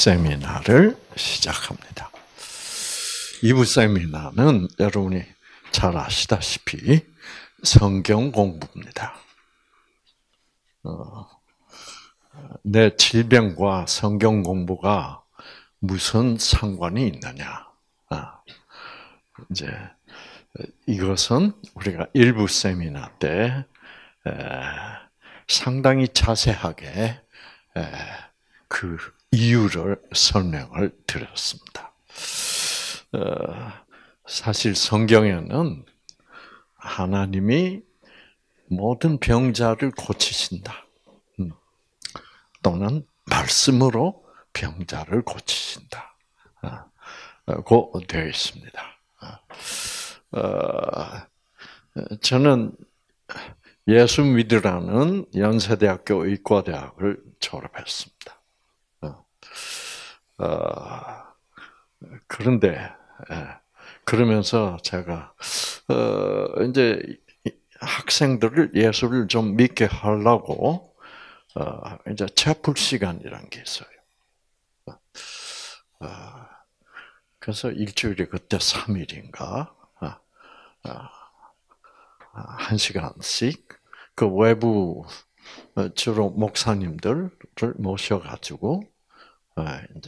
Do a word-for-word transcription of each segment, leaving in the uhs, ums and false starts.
세미나를 시작합니다. 이 부 세미나는 여러분이 잘 아시다시피 성경 공부입니다. 어, 내 질병과 성경 공부가 무슨 상관이 있느냐? 아, 이제 이것은 우리가 일부 세미나 때 에, 상당히 자세하게 에, 그 이유를 설명을 드렸습니다. 어, 사실 성경에는 하나님이 모든 병자를 고치신다. 음, 또는 말씀으로 병자를 고치신다. 고 되어 있습니다. 어, 저는 예수 믿으라는 연세대학교 의과대학을 졸업했습니다. 어, 그런데 그러면서 제가 어, 이제 학생들을 예수를 좀 믿게 하려고 어, 이제 채플 시간이란 게 있어요. 어, 그래서 일주일에 그때 삼 일인가 어, 어, 한 시간씩 그 외부 주로 목사님들을 모셔가지고 이제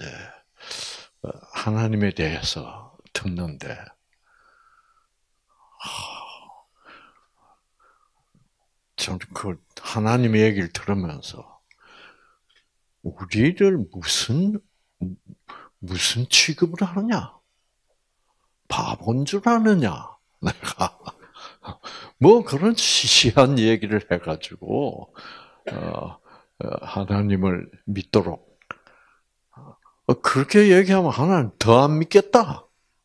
하나님에 대해서 듣는데 저는 그 하나님의 얘기를 들으면서 우리를 무슨 무슨 취급을 하느냐? 바본 줄 아느냐? 내가 뭐 그런 시시한 얘기를 해가지고 어, 하나님을 믿도록 그렇게 얘기하면 하나님 더 안 믿겠다.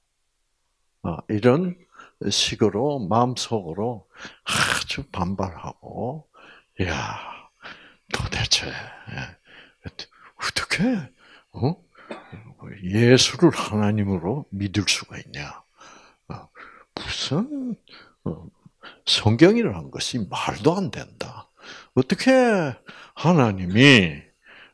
이런 식으로 마음속으로 아주 반발하고, 야 도대체 어떻게 어? 예수를 하나님으로 믿을 수가 있냐? 무슨 성경이라는 것이 말도 안 된다. 어떻게 하나님이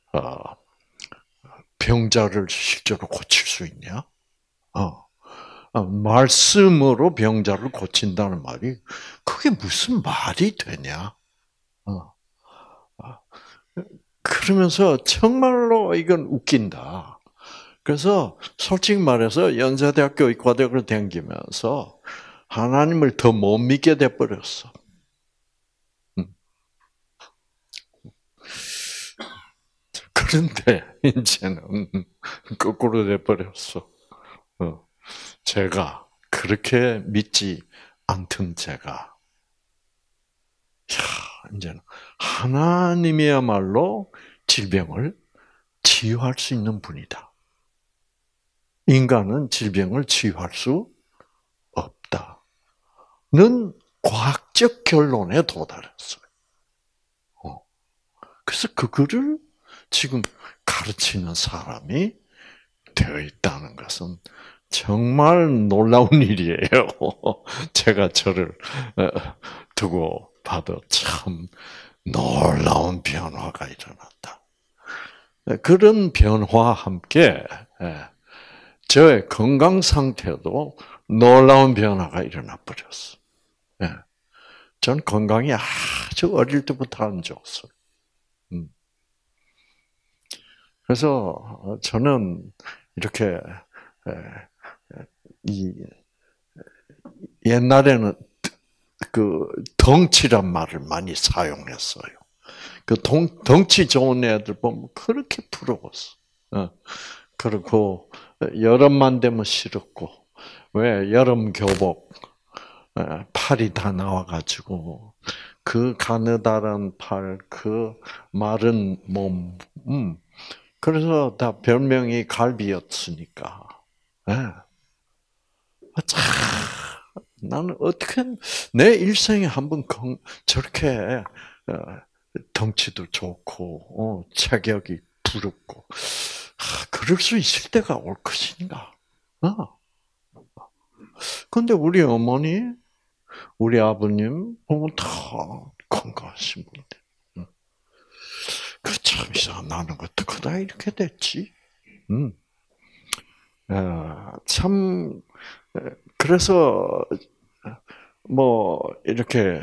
병자를 실제로 고칠 수 있냐? 어. 말씀으로 병자를 고친다는 말이 그게 무슨 말이 되냐? 어. 그러면서 정말로 이건 웃긴다. 그래서 솔직히 말해서 연세대학교 의과대학을 다니면서 하나님을 더 못 믿게 돼버렸어. 그런데 이제는 거꾸로 돼버렸어. 제가 그렇게 믿지 않던 제가 야, 이제는 하나님이야말로 질병을 치유할 수 있는 분이다. 인간은 질병을 치유할 수 없다는 과학적 결론에 도달했어요. 어. 그래서 그거를 지금 가르치는 사람이 되어 있다는 것은 정말 놀라운 일이에요. 제가 저를 두고 봐도 참 놀라운 변화가 일어났다. 그런 변화와 함께 저의 건강 상태도 놀라운 변화가 일어나 버렸어. 전 건강이 아주 어릴 때부터 안 좋았어요. 그래서 저는 이렇게 이 옛날에는 그 덩치란 말을 많이 사용했어요. 그 덩, 덩치 좋은 애들 보면 그렇게 부러웠어. 그리고 여름만 되면 싫었고 왜 여름 교복 팔이 다 나와가지고 그 가느다란 팔, 그 마른 몸, 음. 그래서 다 별명이 갈비였으니까. 네. 참, 나는 어떻게 내 일생에 한번 저렇게 덩치도 좋고 어, 체격이 부럽고 그럴 수 있을 때가 올 것인가? 어. 근데 우리 어머니, 우리 아버님 보면 다 건강하신 분들. 그 참 이상 나는 어떡하다 이렇게 됐지? 음. 아, 참 그래서 뭐 이렇게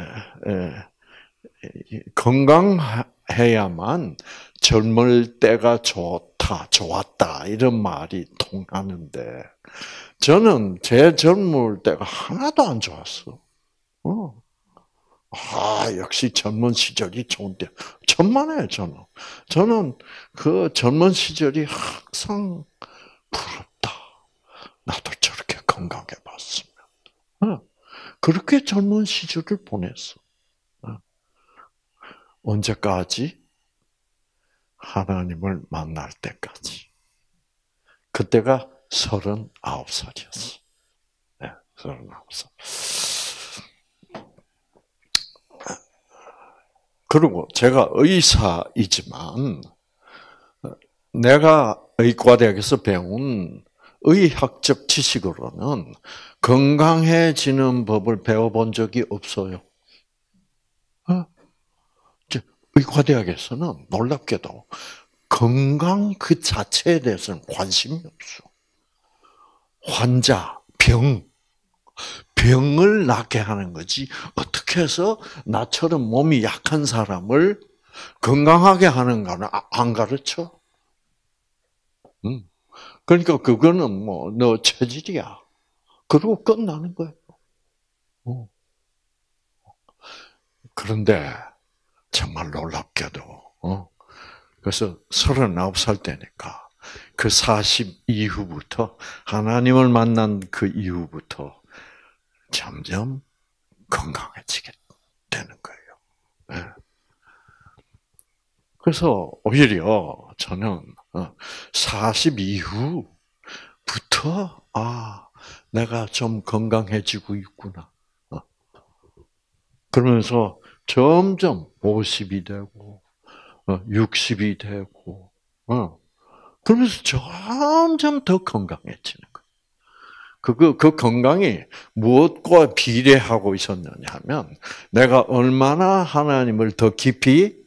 건강해야만 젊을 때가 좋다, 좋았다 이런 말이 통하는데 저는 제 젊을 때가 하나도 안 좋았어. 어. 아, 역시 젊은 시절이 좋은데 천만에 저는 저는 그 젊은 시절이 항상 부럽다. 나도 저렇게 건강해 봤으면. 어. 그렇게 젊은 시절을 보냈어. 어. 언제까지? 하나님을 만날 때까지. 그때가 서른아홉 살이었어. 네, 서른아홉 살. 그리고 제가 의사이지만 내가 의과대학에서 배운 의학적 지식으로는 건강해지는 법을 배워본 적이 없어요. 의과대학에서는 놀랍게도 건강 그 자체에 대해서는 관심이 없어. 환자, 병, 병을 낫게 하는 거지. 어떻게 해서 나처럼 몸이 약한 사람을 건강하게 하는가는 안 가르쳐. 음. 그러니까 그거는 뭐 너 체질이야. 그리고 끝나는 거예요. 어. 그런데 정말 놀랍게도 어. 그래서 서른아홉 살 때니까 그 사십 이후부터 하나님을 만난 그 이후부터 점점 건강해지게 되는 거예요. 네. 그래서 오히려 저는 사십 이후부터 아 내가 좀 건강해지고 있구나. 그러면서 점점 오십이 되고 육십이 되고 그러면서 점점 더 건강해지는 거예요. 그, 그 건강이 무엇과 비례하고 있었느냐 하면 내가 얼마나 하나님을 더 깊이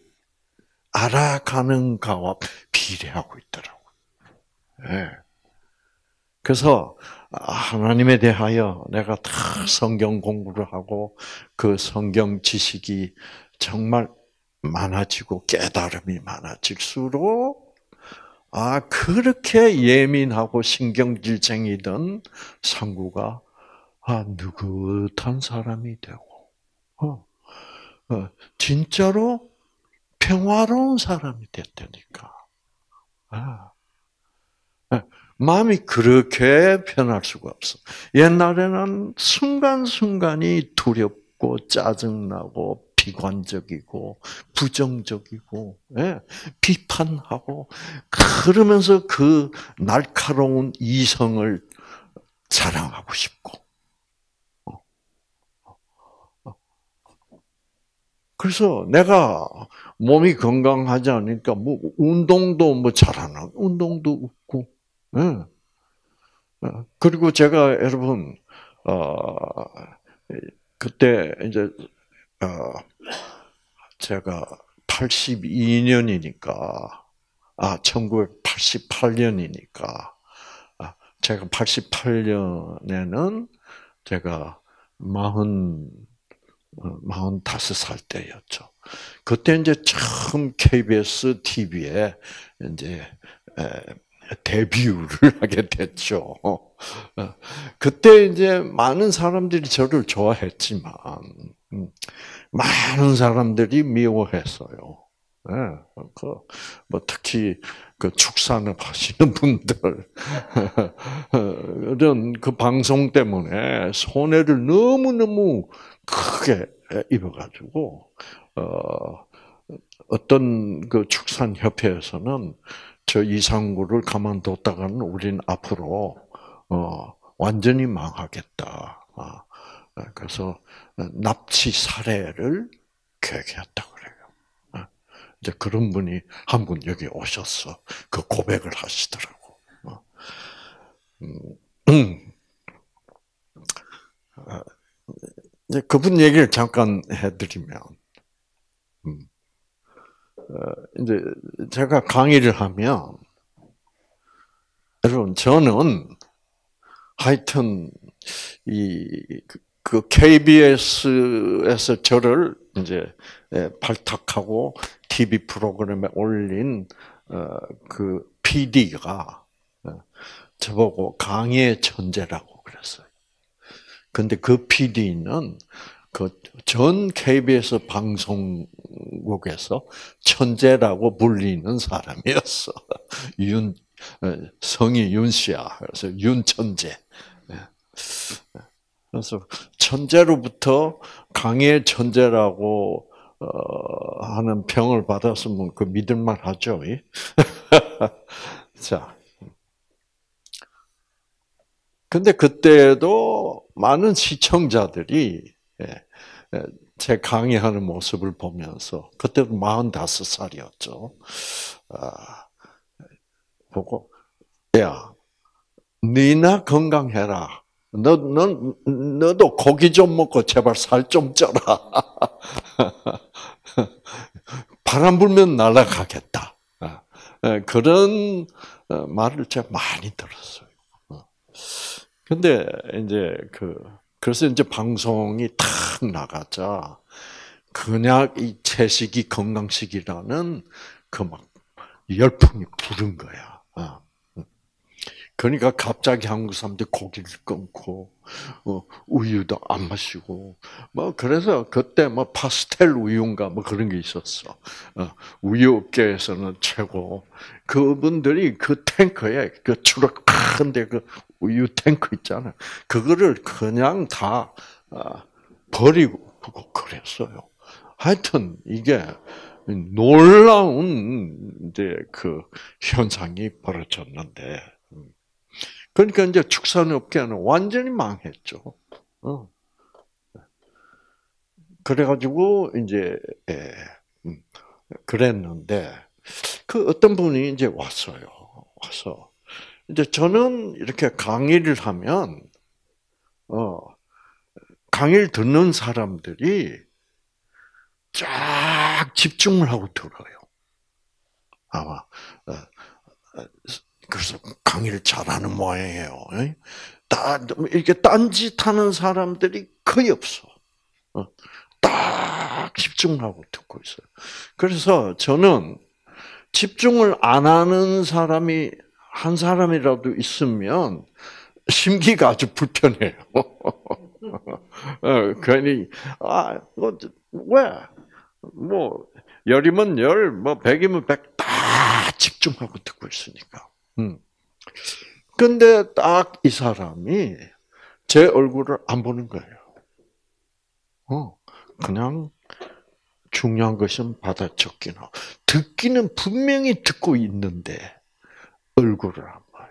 알아가는가와 비례하고 있더라고요. 네. 그래서 하나님에 대하여 내가 다 성경 공부를 하고 그 성경 지식이 정말 많아지고 깨달음이 많아질수록 아 그렇게 예민하고 신경질쟁이던 상구가 아 느긋한 사람이 되고 어, 어, 진짜로 평화로운 사람이 됐다니까. 아, 마음이 그렇게 변할 수가 없어. 옛날에는 순간순간이 두렵고 짜증나고 비관적이고 부정적이고 예, 비판하고 그러면서 그 날카로운 이성을 자랑하고 싶고 그래서 내가 몸이 건강하지 않으니까 뭐 운동도 뭐 잘하나 운동도 없고 예. 그리고 제가 여러분 어 그때 이제 어 제가 팔십이 년이니까 아 천구백팔십팔 년이니까 아 제가 팔십팔 년에는 제가 마흔 마흔다섯 살 때였죠. 그때 이제 처음 케이비에스 티비에 이제 데뷔를 하게 됐죠. 그때 이제 많은 사람들이 저를 좋아했지만 많은 사람들이 미워했어요. 네, 그뭐 특히 그 축산업 하시는 분들 이런 그 방송 때문에 손해를 너무 너무 크게 입어가지고 어 어떤 그 축산협회에서는 저 이상구를 가만뒀다가는 우리는 앞으로 어 완전히 망하겠다. 아, 그래서 납치 살해를 계획했다 그래요. 이제 그런 분이 한 분 여기 오셔서 그 고백을 하시더라고. 음, 이제 그분 얘기를 잠깐 해드리면, 이제 제가 강의를 하면 여러분, 저는 하여튼 이 그 케이비에스에서 저를 이제 발탁하고 티비 프로그램에 올린 그 피디가 저보고 강의의 천재라고 그랬어요. 근데 그 피디는 그 전 케이비에스 방송국에서 천재라고 불리는 사람이었어. 윤 성이 윤 씨야. 그래서 윤 천재. 그래서 천재로부터 강의 천재라고 어, 하는 평을 받았으면 그 믿을만 하죠. 자, 근데 그때도 많은 시청자들이 제 강의하는 모습을 보면서 그때도 마흔다섯 살이었죠. 아, 보고 야, 니나 건강해라. 너, 너, 너도 고기 좀 먹고 제발 살 좀 쪄라. 바람 불면 날아가겠다. 그런 말을 제가 많이 들었어요. 근데 이제 그, 그래서 이제 방송이 탁 나가자, 그냥 이 채식이 건강식이라는 그 막 열풍이 부른 거야. 그러니까 갑자기 한국 사람들이 고기를 끊고 어, 우유도 안 마시고 뭐 그래서 그때 뭐 파스텔 우유인가 뭐 그런 게 있었어. 어, 우유 업계에서는 최고. 그분들이 그 탱크에 그 추럭 큰데 그 우유 탱크 있잖아. 그거를 그냥 다 어, 버리고 그랬어요. 하여튼 이게 놀라운 이제 그 현상이 벌어졌는데. 그러니까 이제 축산업계는 완전히 망했죠. 어. 그래가지고 이제 예, 음, 그랬는데 그 어떤 분이 이제 왔어요. 와서 이제 저는 이렇게 강의를 하면 어 강의를 듣는 사람들이 쫙 집중을 하고 들어요. 아마 어, 어, 그래서 강의를 잘하는 모양이에요. 다 이렇게 딴짓하는 사람들이 거의 없어. 딱 집중하고 듣고 있어요. 그래서 저는 집중을 안 하는 사람이 한 사람이라도 있으면 심기가 아주 불편해요. 괜히 아, 왜? 뭐 열이면 열, 뭐 백이면 백 다 집중하고 듣고 있으니까. 음. 근데 딱 이 사람이 제 얼굴을 안 보는 거예요. 어, 그냥 중요한 것은 받아 적기는. 듣기는 분명히 듣고 있는데 얼굴을 안 봐요.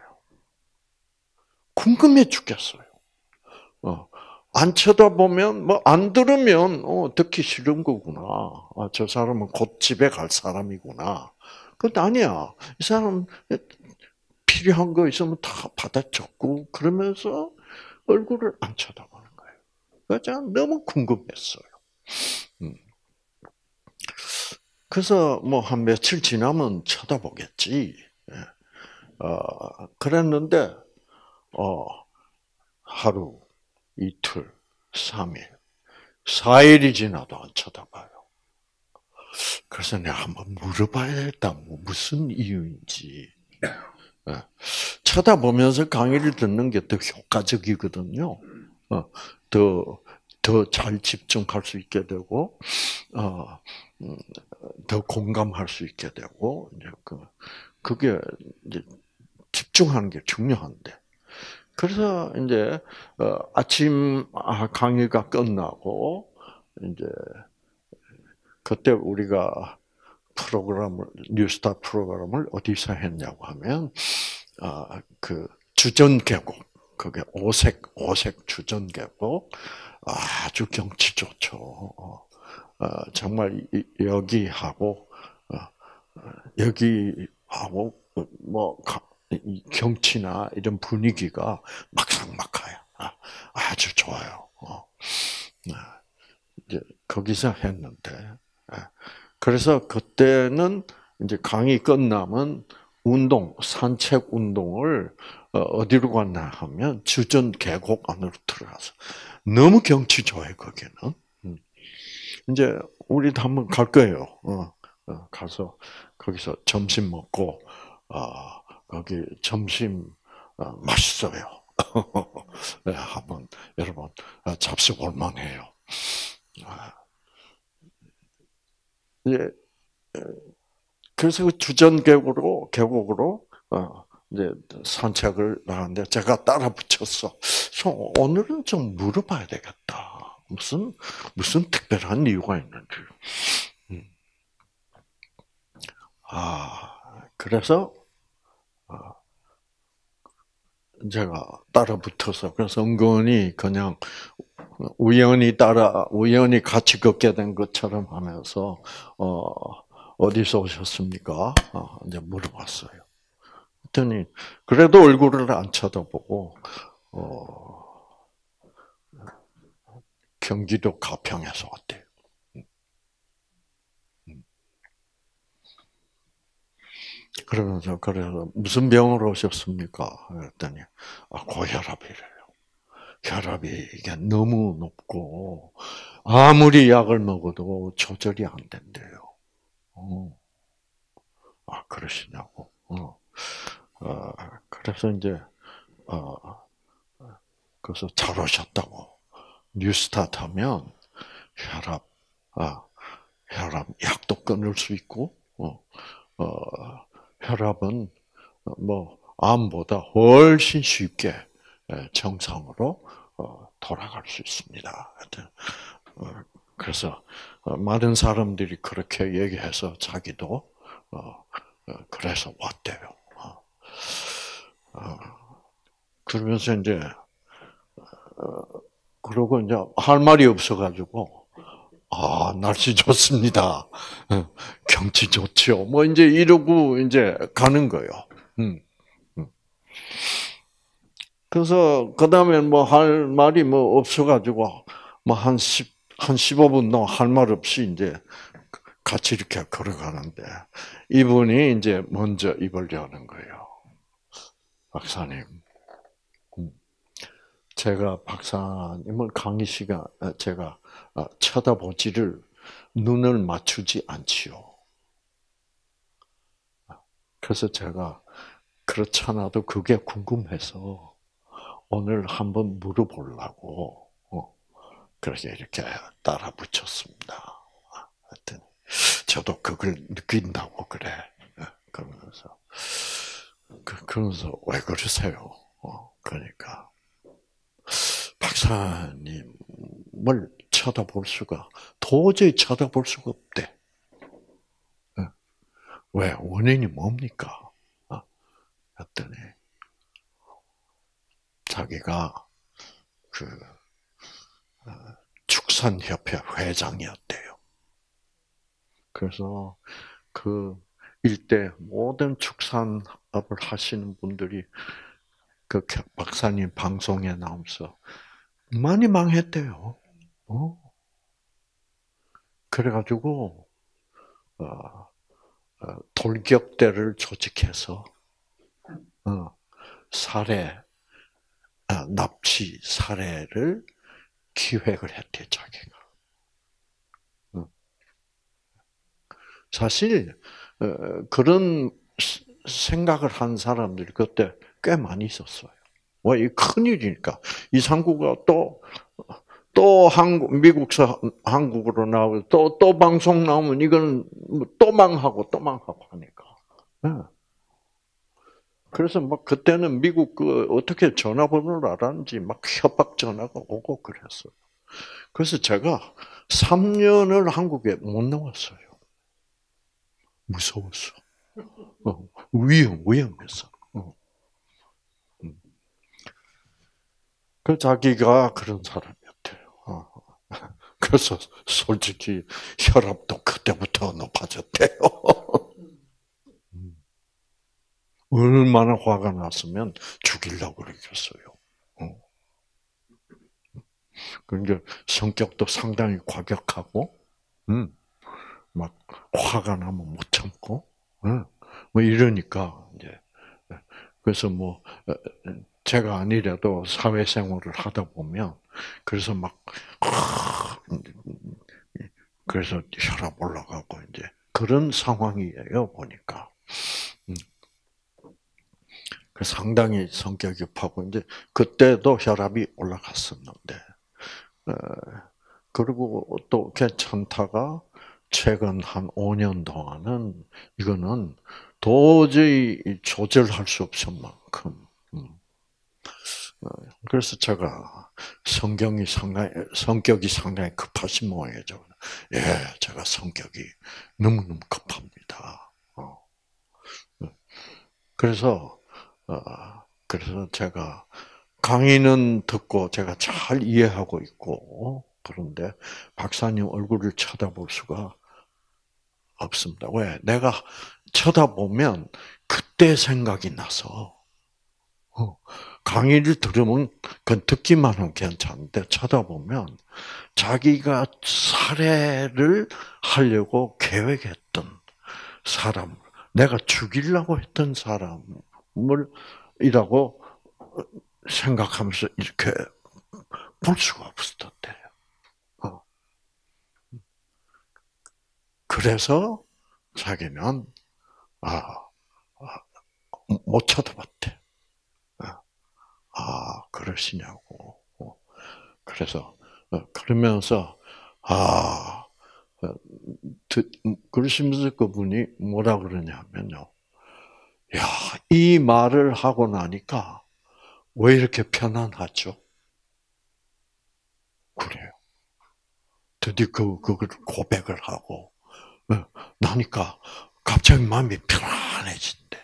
궁금해 죽겠어요. 어, 안 쳐다보면, 뭐, 안 들으면, 어, 듣기 싫은 거구나. 아, 저 사람은 곧 집에 갈 사람이구나. 그건 아니야. 이 사람 필요한 거 있으면 다 받아 적고, 그러면서 얼굴을 안 쳐다보는 거예요. 그래서 너무 궁금했어요. 음. 그래서 뭐 한 며칠 지나면 쳐다보겠지. 어, 그랬는데, 어, 하루, 이틀, 삼일, 사일이 지나도 안 쳐다봐요. 그래서 내가 한번 물어봐야겠다. 뭐 무슨 이유인지. 쳐다보면서 강의를 듣는 게 더 효과적이거든요. 더, 더 잘 집중할 수 있게 되고, 어, 더 공감할 수 있게 되고, 이제 그, 그게 이제 집중하는 게 중요한데. 그래서 이제 아침 강의가 끝나고 이제 그때 우리가 프로그램을 뉴스타 프로그램을 어디서 했냐고 하면 그 주전계곡 그게 오색 오색 주전계곡 아주 경치 좋죠. 정말 여기하고 여기하고 뭐 이 경치나 이런 분위기가 막상막하야. 아주 좋아요. 이제 거기서 했는데, 그래서 그때는 이제 강의 끝나면 운동, 산책 운동을 어디로 갔나 하면 주전 계곡 안으로 들어가서 너무 경치 좋아요 거기는. 이제 우리도 한번 갈 거예요. 어, 어, 가서 거기서 점심 먹고 어, 거기 점심 어, 맛있어요. 네, 한번 여러분 잡수 볼만해요. 이제 그래서 그 주전 계곡으로 계곡으로 어, 이제 산책을 나갔는데 제가 따라 붙였어. 오늘은 좀 물어봐야 되겠다. 무슨 무슨 특별한 이유가 있는지. 음. 아 그래서 제가 따라 붙어서 그래서 은근히 그냥 우연히 따라 우연히 같이 걷게 된 것처럼 하면서 어 어디서 오셨습니까? 어, 이제 물어봤어요. 그랬더니 그래도 얼굴을 안 쳐다보고 어 경기도 가평에서 왔대요. 그러면서 그래서 무슨 병으로 오셨습니까? 그랬더니 아, 고혈압이래요. 혈압이 이게 너무 높고 아무리 약을 먹어도 조절이 안 된대요. 어. 아 그러시냐고. 어. 어, 그래서 이제 어, 그래서 잘 오셨다고. 뉴스타트 하면 혈압, 아, 혈압 약도 끊을 수 있고, 어, 어, 혈압은 뭐 암보다 훨씬 쉽게 정상으로 돌아갈 수 있습니다. 그래서 많은 사람들이 그렇게 얘기해서 자기도 그래서 왔대요. 그러면서 이제 그러고 이제 할 말이 없어가지고 아 날씨 좋습니다. 경치 좋죠. 뭐 이제 이러고 이제 가는 거예요. 음. 그래서 그 다음에 뭐 할 말이 뭐 없어가지고 뭐 한 십, 한 십오 분 동안 할 말 없이 이제 같이 이렇게 걸어가는데 이분이 이제 먼저 입을 여는 거예요. 박사님. 제가 박사님을 강의 시간 제가 쳐다보지를 눈을 맞추지 않지요. 그래서 제가 그렇잖아도 그게 궁금해서 오늘 한번 물어보려고 그렇게 이렇게 따라 붙였습니다. 하여튼 저도 그걸 느낀다고 그래. 그러면서 그, 그러면서 왜 그러세요? 그러니까 박사님을 쳐다볼 수가 도저히 쳐다볼 수가 없대. 왜? 원인이 뭡니까? 했더니 자기가 그 축산협회 회장이었대요. 그래서 그 일대 모든 축산업을 하시는 분들이 그 박사님 방송에 나오면서 많이 망했대요. 어? 그래가지고 어, 어, 돌격대를 조직해서 어, 살해, 아, 납치, 살해를 기획을 했대 자기가. 어. 사실 어, 그런 생각을 한 사람들이 그때 꽤 많이 있었어요. 왜? 이 큰일이니까. 이상구가 또, 또 한국, 미국서 한국으로 나오고, 또, 또 방송 나오면 이건 또 망하고 또 망하고 하니까. 네. 그래서 막 그때는 미국 그 어떻게 전화번호를 알았는지 막 협박 전화가 오고 그랬어요. 그래서 제가 삼 년을 한국에 못 나왔어요. 무서웠어. 어, 위험, 위험했어. 어. 그 자기가 그런 사람이었대요. 어. 그래서 솔직히 혈압도 그때부터 높아졌대요. 얼마나 화가 났으면 죽이려고 그랬겠어요. 어. 그러니까 성격도 상당히 과격하고, 음, 막 화가 나면 못 참고, 음, 뭐 이러니까 이제 그래서 뭐 제가 아니라도 사회생활을 하다 보면 그래서 막 그래서 혈압 올라가고 이제 그런 상황이에요 보니까. 상당히 성격이 급하고 이제 그때도 혈압이 올라갔었는데, 어, 그리고 또 괜찮다가 최근 한 오 년 동안은 이거는 도저히 조절할 수 없을 만큼. 음. 그래서 제가 성경이 상당히, 성격이 상당히 급하신 모양이죠. 예, 제가 성격이 너무너무 급합니다. 어. 그래서, 어, 그래서 제가 강의는 듣고 제가 잘 이해하고 있고, 그런데 박사님 얼굴을 쳐다볼 수가 없습니다. 왜? 내가 쳐다보면 그때 생각이 나서, 어, 강의를 들으면 그건 듣기만 하면 괜찮은데 쳐다보면 자기가 살해를 하려고 계획했던 사람, 내가 죽이려고 했던 사람을 이라고 생각하면서 이렇게 볼 수가 없었던 때예요. 어. 그래서 자기는 아, 못 쳐다봤대. 아, 그러시냐고. 그래서 그러면서 아, 그러시면서 그분이 뭐라 그러냐면요. 야, 이 말을 하고 나니까 왜 이렇게 편안하죠? 그래요. 드디어 그, 그걸 고백을 하고, 나니까 갑자기 마음이 편안해진대.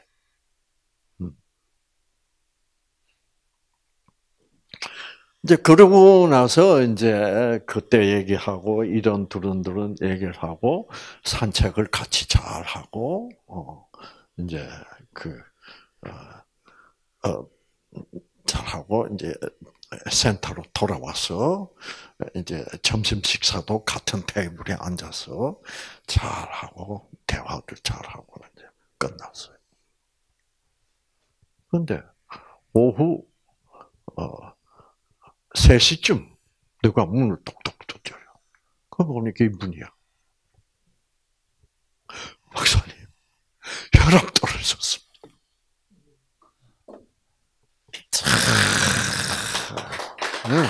이제 그러고 나서 이제 그때 얘기하고 이런 두런두런 얘기를 하고 산책을 같이 잘 하고 어 이제 그 어, 어 잘하고 이제 센터로 돌아와서 이제 점심 식사도 같은 테이블에 앉아서 잘하고 대화를 잘하고 이제 끝났어요. 그런데 오후 어 세 시쯤 누가 문을 똑똑 두드려요. 그 보니까 이분이야. 박사님, 혈압 떨어졌습니다. 네.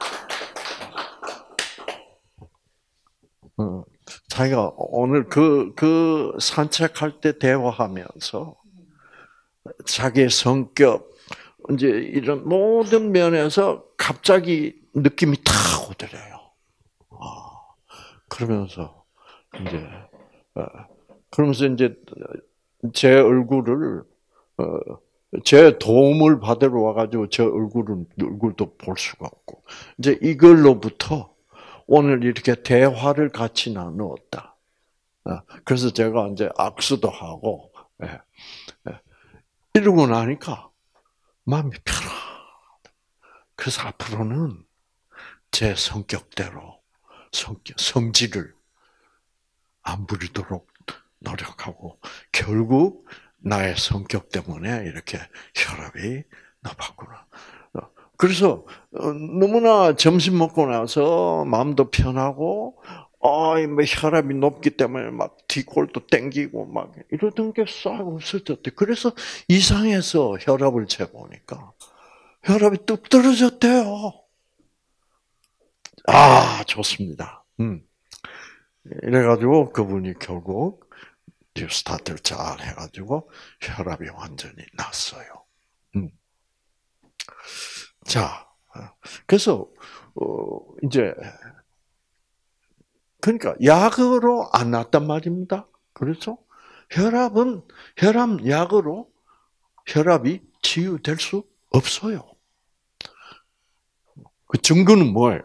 어, 자기가 오늘 그, 그 산책할 때 대화하면서 자기의 성격, 이제 이런 모든 면에서 갑자기 느낌이 탁 오더래요. 아, 그러면서 이제, 어, 그러면서 이제 제 얼굴을, 어, 제 도움을 받으러 와가지고 제 얼굴은, 얼굴도 볼 수가 없고, 이제 이걸로부터 오늘 이렇게 대화를 같이 나누었다. 그래서 제가 이제 악수도 하고, 예, 예. 이러고 나니까 마음이 편하. 그래서 앞으로는 제 성격대로 성격, 성질을 안 부리도록 노력하고 결국 나의 성격 때문에 이렇게 혈압이 높았구나. 그래서 너무나 점심 먹고 나서 마음도 편하고 아, 뭐 혈압이 높기 때문에 막 뒷골도 땡기고 막 이러던 게 싹 없어졌대. 그래서 이상해서 혈압을 재보니까 혈압이 뚝 떨어졌대요. 아, 좋습니다. 음. 이래가지고 그분이 결국 스타트를 잘 해가지고 혈압이 완전히 났어요. 음. 자, 그래서 어, 이제 그러니까 약으로 안 났단 말입니다. 그렇죠? 혈압은 혈압 약으로 혈압이 치유될 수 없어요. 그 증거는 뭐예요?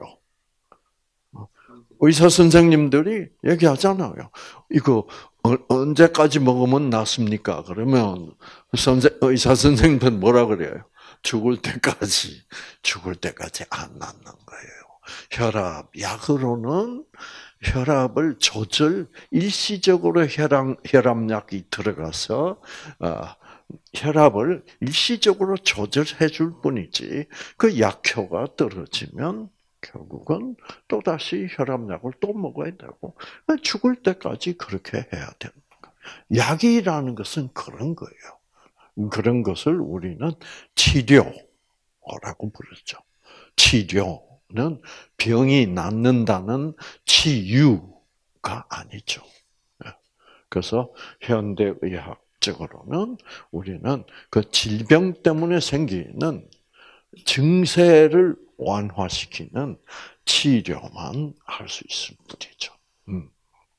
의사 선생님들이 얘기하잖아요. 이거 언제까지 먹으면 낫습니까? 그러면 선생, 의사 선생님은 뭐라 그래요? 죽을 때까지, 죽을 때까지 안 낫는 거예요. 혈압 약으로는 혈압을 조절, 일시적으로 혈압, 혈압약이 들어가서, 어, 혈압을 일시적으로 조절해 줄 뿐이지, 그 약효가 떨어지면 결국은 또다시 혈압약을 또 먹어야 되고, 죽을 때까지 그렇게 해야 되는 거예요. 약이라는 것은 그런 거예요. 그런 것을 우리는 치료라고 부르죠. 치료는 병이 낫는다는 치유가 아니죠. 그래서 현대의학적으로는 우리는 그 질병 때문에 생기는 증세를 완화시키는 치료만 할 수 있을 뿐이죠. 음.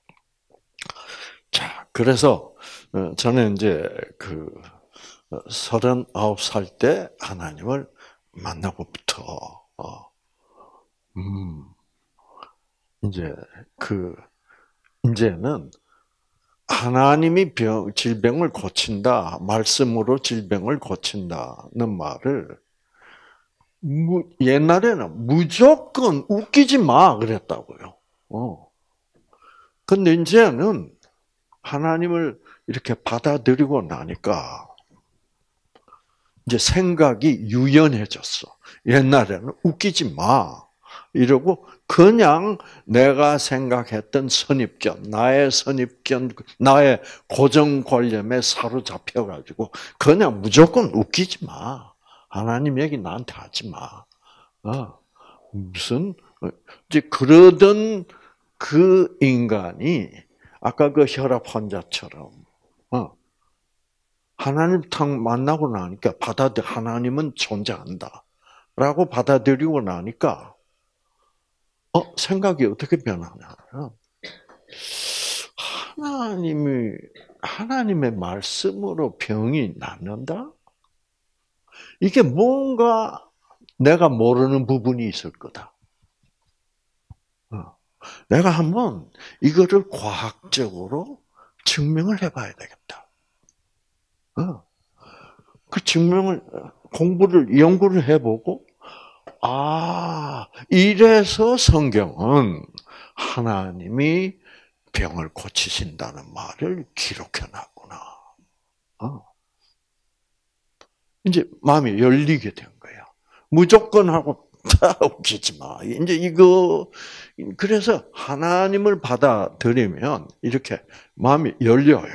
자, 그래서 저는 이제 그 서른아홉 살 때 하나님을 만나고부터 어, 음, 이제 그 이제는 하나님이 병, 질병을 고친다, 말씀으로 질병을 고친다는 말을 무, 옛날에는 무조건 웃기지 마 그랬다고요. 어. 근데 이제는 하나님을 이렇게 받아들이고 나니까 이제 생각이 유연해졌어. 옛날에는 웃기지 마 이러고 그냥 내가 생각했던 선입견, 나의 선입견, 나의 고정관념에 사로잡혀가지고 그냥 무조건 웃기지 마. 하나님 얘기 나한테 하지 마. 어, 무슨 이제 그러던 그 인간이 아까 그 혈압 환자처럼 어, 하나님 탁 만나고 나니까 받아들 하나님은 존재한다라고 받아들이고 나니까 어 생각이 어떻게 변하냐? 하나님이 하나님의 말씀으로 병이 낫는다? 이게 뭔가 내가 모르는 부분이 있을 거다. 내가 한번 이거를 과학적으로 증명을 해봐야 되겠다. 그 증명을 공부를 연구를 해보고 아 이래서 성경은 하나님이 병을 고치신다는 말을 기록해놨구나. 이제 마음이 열리게 된 거야. 무조건 하고 웃기지 마. 이제 이거 그래서 하나님을 받아들이면 이렇게 마음이 열려요.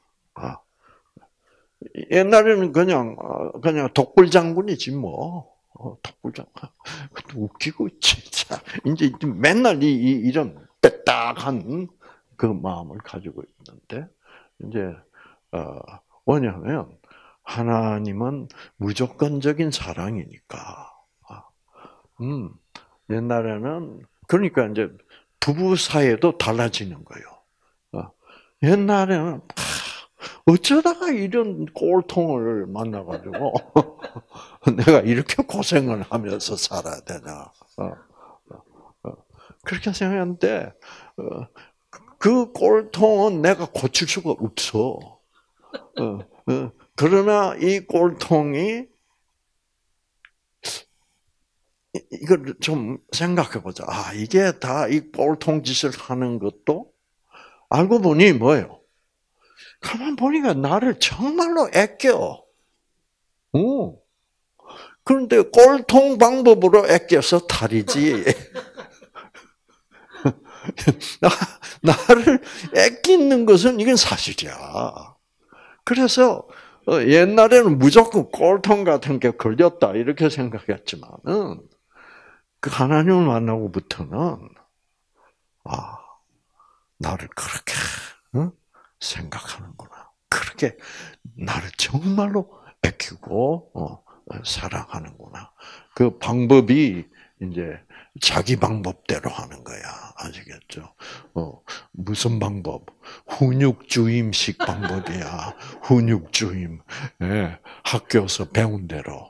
옛날에는 그냥 그냥 독불 장군이지 뭐. 독불 장군 웃기고 진짜 이제 맨날 이, 이 이런 빼딱한 그 마음을 가지고 있는데 이제 어, 뭐냐면 하나님은 무조건적인 사랑이니까. 음, 옛날에는 그러니까 이제 부부 사이에도 달라지는 거예요. 어, 옛날에는 어쩌다가 이런 꼴통을 만나가지고 내가 이렇게 고생을 하면서 살아야 되나? 어, 어, 그렇게 생각했는데 그 꼴통은 내가 고칠 수가 없어. 그러나 이 꼴통이 이걸 좀 생각해 보자. 아, 이게 다 이 꼴통 짓을 하는 것도 알고 보니 뭐예요? 가만 보니까 나를 정말로 아껴. 오. 그런데 꼴통 방법으로 아껴서 탈이지. 나, 나를 아끼는 것은 이건 사실이야. 그래서 옛날에는 무조건 꼴통 같은 게 걸렸다 이렇게 생각했지만은 그 하나님을 만나고부터는 아 나를 그렇게 어? 생각하는구나. 그렇게 나를 정말로 아끼고 어, 사랑하는구나. 그 방법이 이제 자기 방법대로 하는 거야. 아시겠죠? 어, 무슨 방법? 훈육주임식 방법이야. 훈육주임. 예, 학교에서 배운 대로.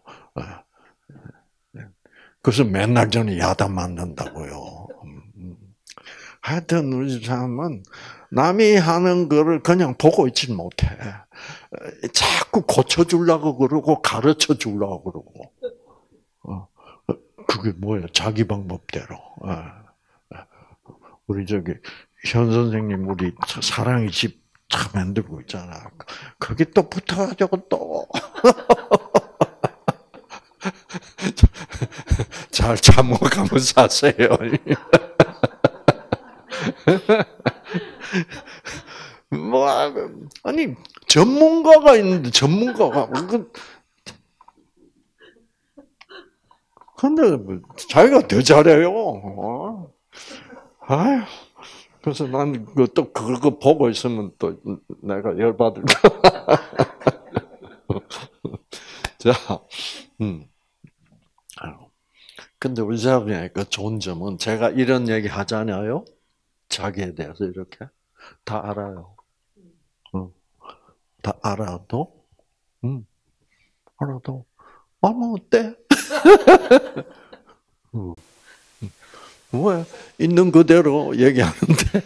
그래서 맨날 저는 야단 맞는다고요. 하여튼 우리 사람은 남이 하는 거를 그냥 보고 있지 못해. 자꾸 고쳐주려고 그러고 가르쳐 주려고 그러고. 그게 뭐예요? 자기 방법대로. 우리 저기 현 선생님 우리 사랑의 집 참 만들고 있잖아. 거기 또 붙어가지고 또 잘 참고가면 사세요. 뭐 아니 전문가가 있는데 전문가가 근데 자기가 더 잘해요. 아휴. 그래서 난 또 그거 보고 있으면 또 내가 열받을 거. 자, 음. 근데 우리 사람의 그 좋은 점은 제가 이런 얘기 하잖아요. 자기에 대해서 이렇게 다 알아요. 어. 다 알아도, 음, 알아도, 아무 어때? 왜 있는 그대로 얘기하는데.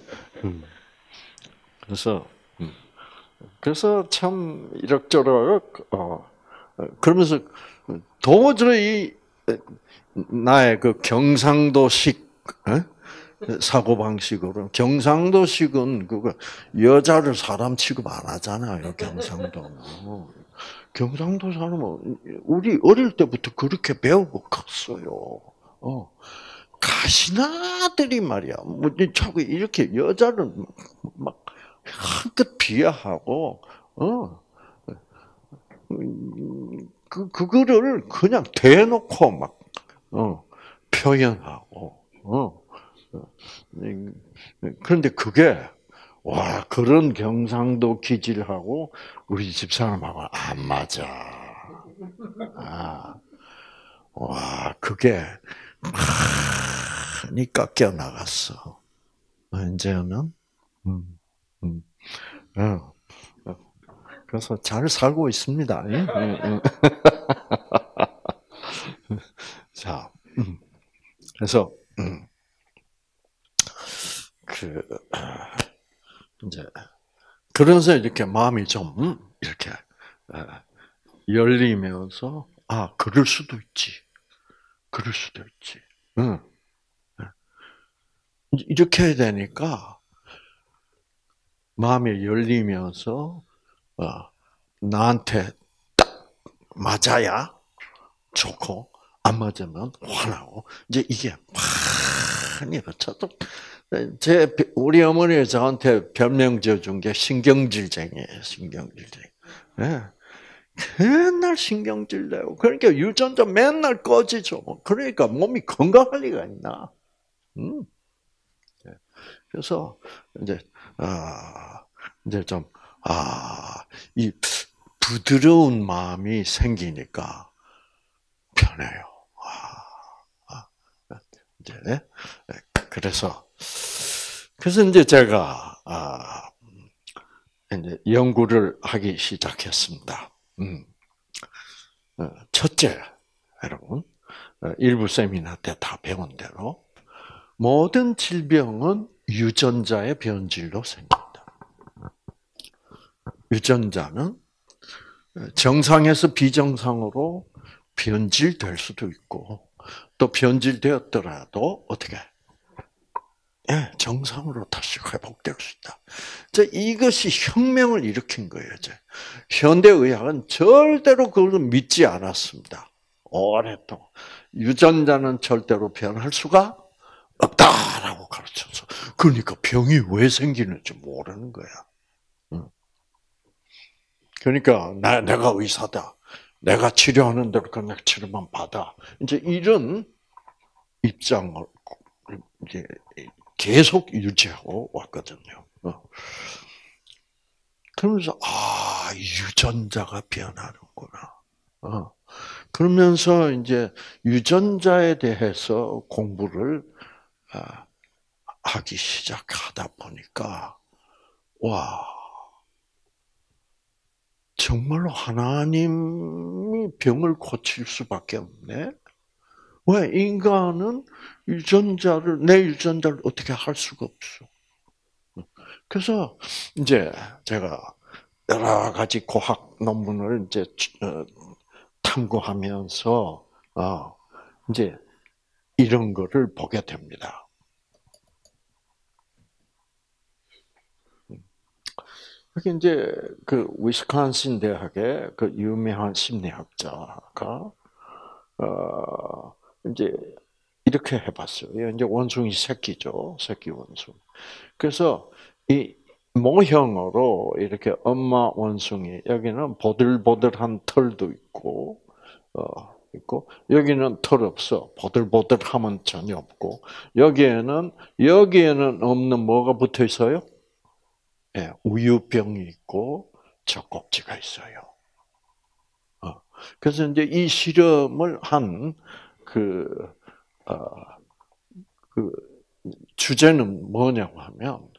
그래서 그래서 참 이럭저럭 어 그러면서 도저히 나의 그 경상도식 사고 방식으로 경상도식은 그거 여자를 사람 취급 안 하잖아요. 경상도는 경상도 사람은 우리 어릴 때부터 그렇게 배우고 컸어요. 어. 가시나들이 말이야. 뭐 자꾸 이렇게 여자를 막 한껏 비하하고 어. 그 그거를 그냥 대놓고 막 어, 표현하고 어. 그런데 그게 와 그런 경상도 기질하고 우리 집 사람하고 안 맞아. 아, 와 그게 많이 깎여 나갔어. 이제는 음, 음, 어, 그래서 잘 살고 있습니다. 응, 응. 자, 음, 그래서 음, 그 이제 그러면서 이렇게 마음이 좀 이렇게 열리면서 아 그럴 수도 있지, 그럴 수도 있지. 응. 이렇게 되니까 마음이 열리면서 어, 나한테 딱 맞아야 좋고 안 맞으면 화나고 이제 이게 많이 저도 제 우리 어머니가 저한테 별명 지어준 게 신경질쟁이에요. 신경질쟁이. 네. 맨날 신경질 내고 그러니까 유전자 맨날 꺼지죠. 그러니까 몸이 건강할 리가 있나? 음. 그래서 이제 아 이제 좀 아 이 부드러운 마음이 생기니까 편해요. 아, 이제 그래서 그래서 이제 제가 아 이제 연구를 하기 시작했습니다. 음. 첫째, 여러분 일부 세미나 때 다 배운 대로 모든 질병은 유전자의 변질로 생깁니다. 유전자는 정상에서 비정상으로 변질될 수도 있고 또 변질되었더라도 어떻게 예, 정상으로 다시 회복될 수 있다. 이것이 혁명을 일으킨 거예요. 현대의학은 절대로 그걸 믿지 않았습니다. 오랫동안 유전자는 절대로 변할 수가 없다라고 가르쳐서 그러니까 병이 왜 생기는지 모르는 거야. 그러니까 나, 내가 의사다. 내가 치료하는 대로 그냥 치료만 받아. 이제 이런 입장을 이제 계속 유지하고 왔거든요. 그러면서 아 유전자가 변하는구나. 어. 그러면서 이제 유전자에 대해서 공부를 하기 시작하다 보니까 와 정말로 하나님이 병을 고칠 수밖에 없네. 왜 인간은 유전자를 내 유전자를 어떻게 할 수가 없어. 그래서 이제 제가 여러 가지 과학 논문을 이제 탐구하면서 어 이제 이런 거를 보게 됩니다. 그게 이제 그 위스콘신 대학의 그 유명한 심리학자가 어 이제 이렇게 해봤어요. 이제 원숭이 새끼죠, 새끼 원숭이. 그래서 이 모형으로 이렇게 엄마 원숭이 여기는 보들보들한 털도 있고 어 있고 여기는 털 없어 보들보들함은 전혀 없고 여기에는 여기에는 없는 뭐가 붙어 있어요? 예, 우유병이 있고 젖꼭지가 있어요. 어. 그래서 이제 이 실험을 한 그, 어, 그 주제는 뭐냐고 하면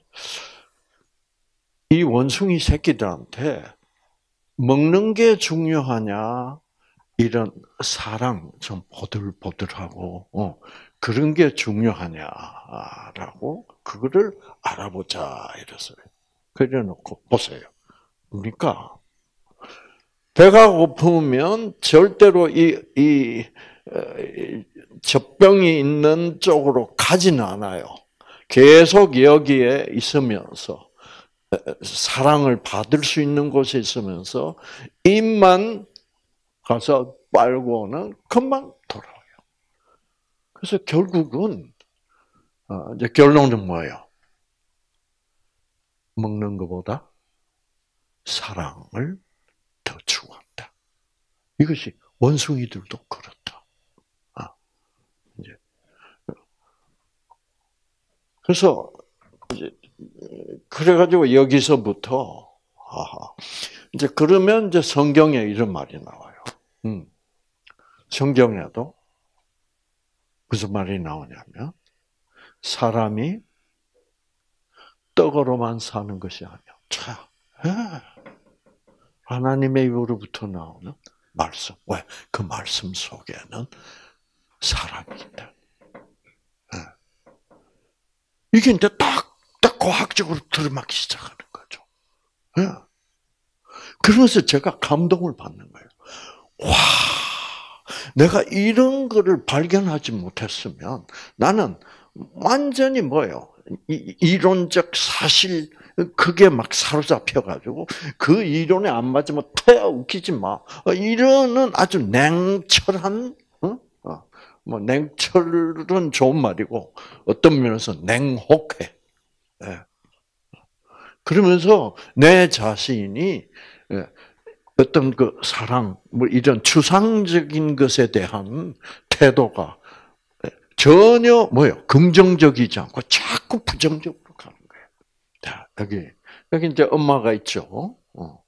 이 원숭이 새끼들한테 먹는 게 중요하냐, 이런 사랑 좀 보들보들하고 어, 그런 게 중요하냐라고 그거를 알아보자 이랬어요. 그래놓고 보세요. 그러니까 배가 고프면 절대로 이, 이, 이 젖병이 있는 쪽으로 가지는 않아요. 계속 여기에 있으면서 사랑을 받을 수 있는 곳에 있으면서 입만 가서 빨고는 금방 돌아와요. 그래서 결국은 이제 결론은 뭐예요? 먹는 것보다 사랑을 더 추구한다. 이것이 원숭이들도 그렇다. 아, 이제 그래서 이제 그래가지고 여기서부터 아하, 이제 그러면 이제 성경에 이런 말이 나와요. 음, 성경에도 무슨 말이 나오냐면 사람이 떡으로만 사는 것이 아니야. 자, 하나님의 입으로부터 나오는 말씀. 왜? 그 말씀 속에는 사랑이 있다. 이게 이제 딱, 딱 과학적으로 들어맞기 시작하는 거죠. 그러면서 제가 감동을 받는 거예요. 와, 내가 이런 거를 발견하지 못했으면 나는 완전히 뭐예요? 이론적 사실 그게 막 사로잡혀가지고 그 이론에 안 맞으면 태야 웃기지 마. 이론은 아주 냉철한, 어? 뭐 냉철은 좋은 말이고 어떤 면에서 냉혹해. 그러면서 내 자신이 어떤 그 사랑, 뭐 이런 추상적인 것에 대한 태도가 전혀 뭐요 긍정적이지 않고 자꾸 부정적으로 가는 거예요. 자, 여기 여기 이제 엄마가 있죠. 어.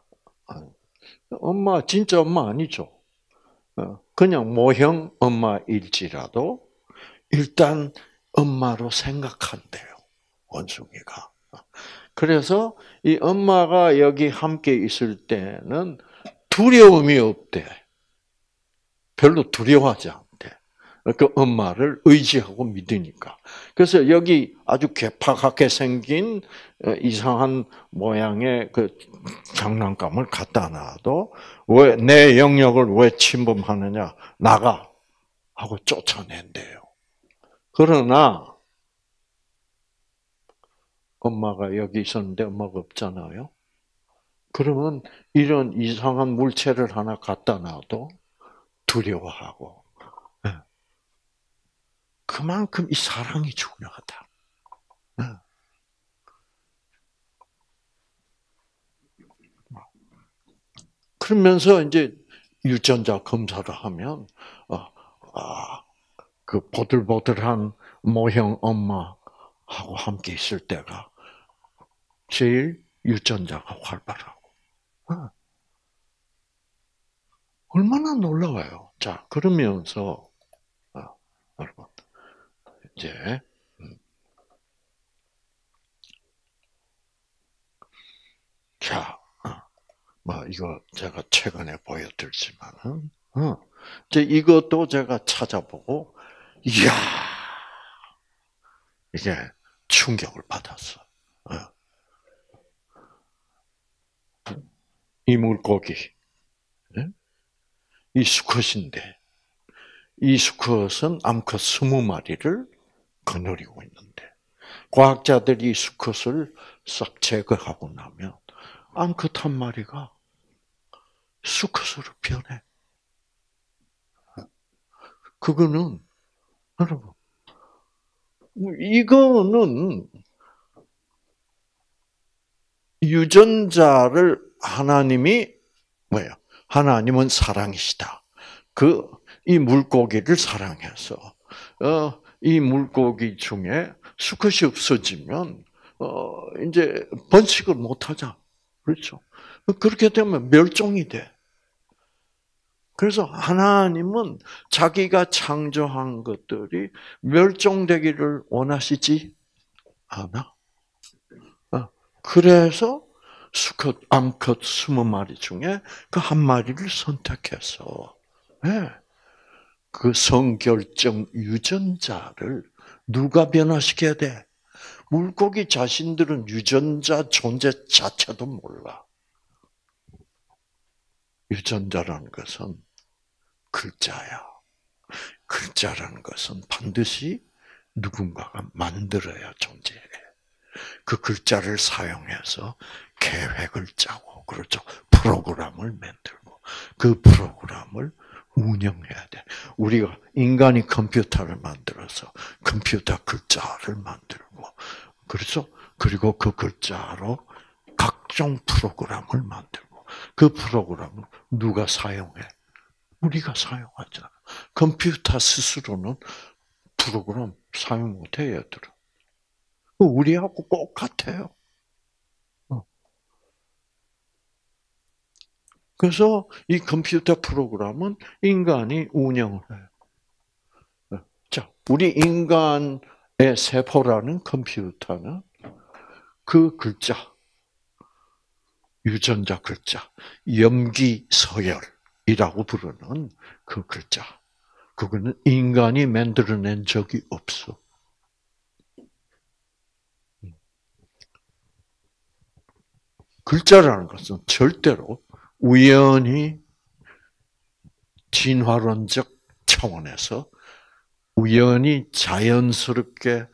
엄마 진짜 엄마 아니죠. 어. 그냥 모형 엄마일지라도 일단 엄마로 생각한대요. 원숭이가. 그래서 이 엄마가 여기 함께 있을 때는 두려움이 없대. 별로 두려워하지 않대. 그 엄마를 의지하고 믿으니까. 그래서 여기 아주 괴팍하게 생긴 이상한 모양의 그 장난감을 갖다 놔도 왜 내 영역을 왜 침범하느냐? 나가 하고 쫓아낸대요. 그러나 엄마가 여기 있었는데 엄마가 없잖아요. 그러면 이런 이상한 물체를 하나 갖다 놔도 두려워하고 그만큼 이 사랑이 중요하다. 그러면서 이제 유전자 검사를 하면 아, 그 보들보들한 모형 엄마하고 함께 있을 때가 제일 유전자가 활발하고 얼마나 놀라워요. 자, 그러면서 여러분 이제 자, 뭐 이거 제가 최근에 보여드렸지만은, 어, 이제 이것도 제가 찾아보고, 이야, 이게 충격을 받았어. 어. 이 물고기, 이 수컷인데 이 수컷은 암컷 스무 마리를 거느리고 있는데, 과학자들이 수컷을 싹 제거하고 나면 암컷 한 마리가 수컷으로 변해. 그거는 여러분, 이거는 유전자를 하나님이 뭐예요? 하나님은 사랑이시다. 그 이 물고기를 사랑해서 어, 이 물고기 중에 수컷이 없어지면 어, 이제 번식을 못하자. 그렇죠? 그렇게 되면 멸종이 돼. 그래서 하나님은 자기가 창조한 것들이 멸종되기를 원하시지 않아. 그래서 수컷, 암컷 스무 마리 중에 그 한 마리를 선택해서 네. 그 성결정 유전자를 누가 변화시켜야 돼? 물고기 자신들은 유전자 존재 자체도 몰라. 유전자라는 것은 글자야. 글자라는 것은 반드시 누군가가 만들어야 존재해. 그 글자를 사용해서 계획을 짜고, 그렇죠. 프로그램을 만들고, 그 프로그램을 운영해야 돼. 우리가 인간이 컴퓨터를 만들어서 컴퓨터 글자를 만들고, 그렇죠. 그리고 그 글자로 각종 프로그램을 만들고, 그 프로그램을 누가 사용해? 우리가 사용하잖아. 컴퓨터 스스로는 프로그램 사용 못해, 얘들은. 우리하고 똑같아요. 그래서 이 컴퓨터 프로그램은 인간이 운영을 해요. 자, 우리 인간의 세포라는 컴퓨터는 그 글자, 유전자 글자, 염기서열이라고 부르는 그 글자, 그거는 인간이 만들어낸 적이 없어. 글자라는 것은 절대로 우연히 진화론적 차원에서 우연히 자연스럽게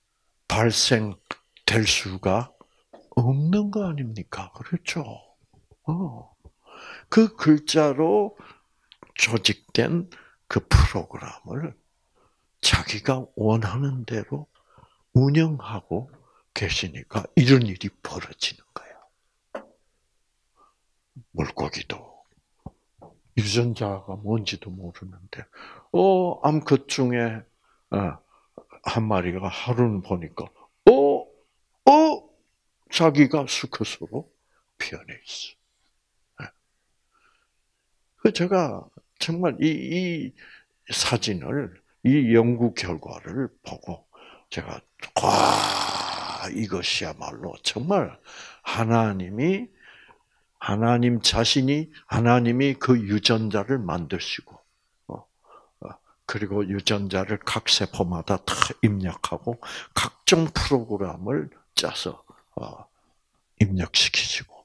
발생될 수가 없는 거 아닙니까? 그렇죠. 어. 그 글자로 조직된 그 프로그램을 자기가 원하는 대로 운영하고 계시니까 이런 일이 벌어지는 거예요. 물고기도 유전자가 뭔지도 모르는데, 어, 암컷 중에 한 마리가 하루는 보니까, 어, 어, 자기가 수컷으로 피어나 있어. 그 제가 정말 이, 이 사진을, 이 연구 결과를 보고 제가 와, 이것이야말로 정말 하나님이 하나님 자신이 하나님이 그 유전자를 만드시고 그리고 유전자를 각 세포마다 다 입력하고 각종 프로그램을 짜서 입력시키시고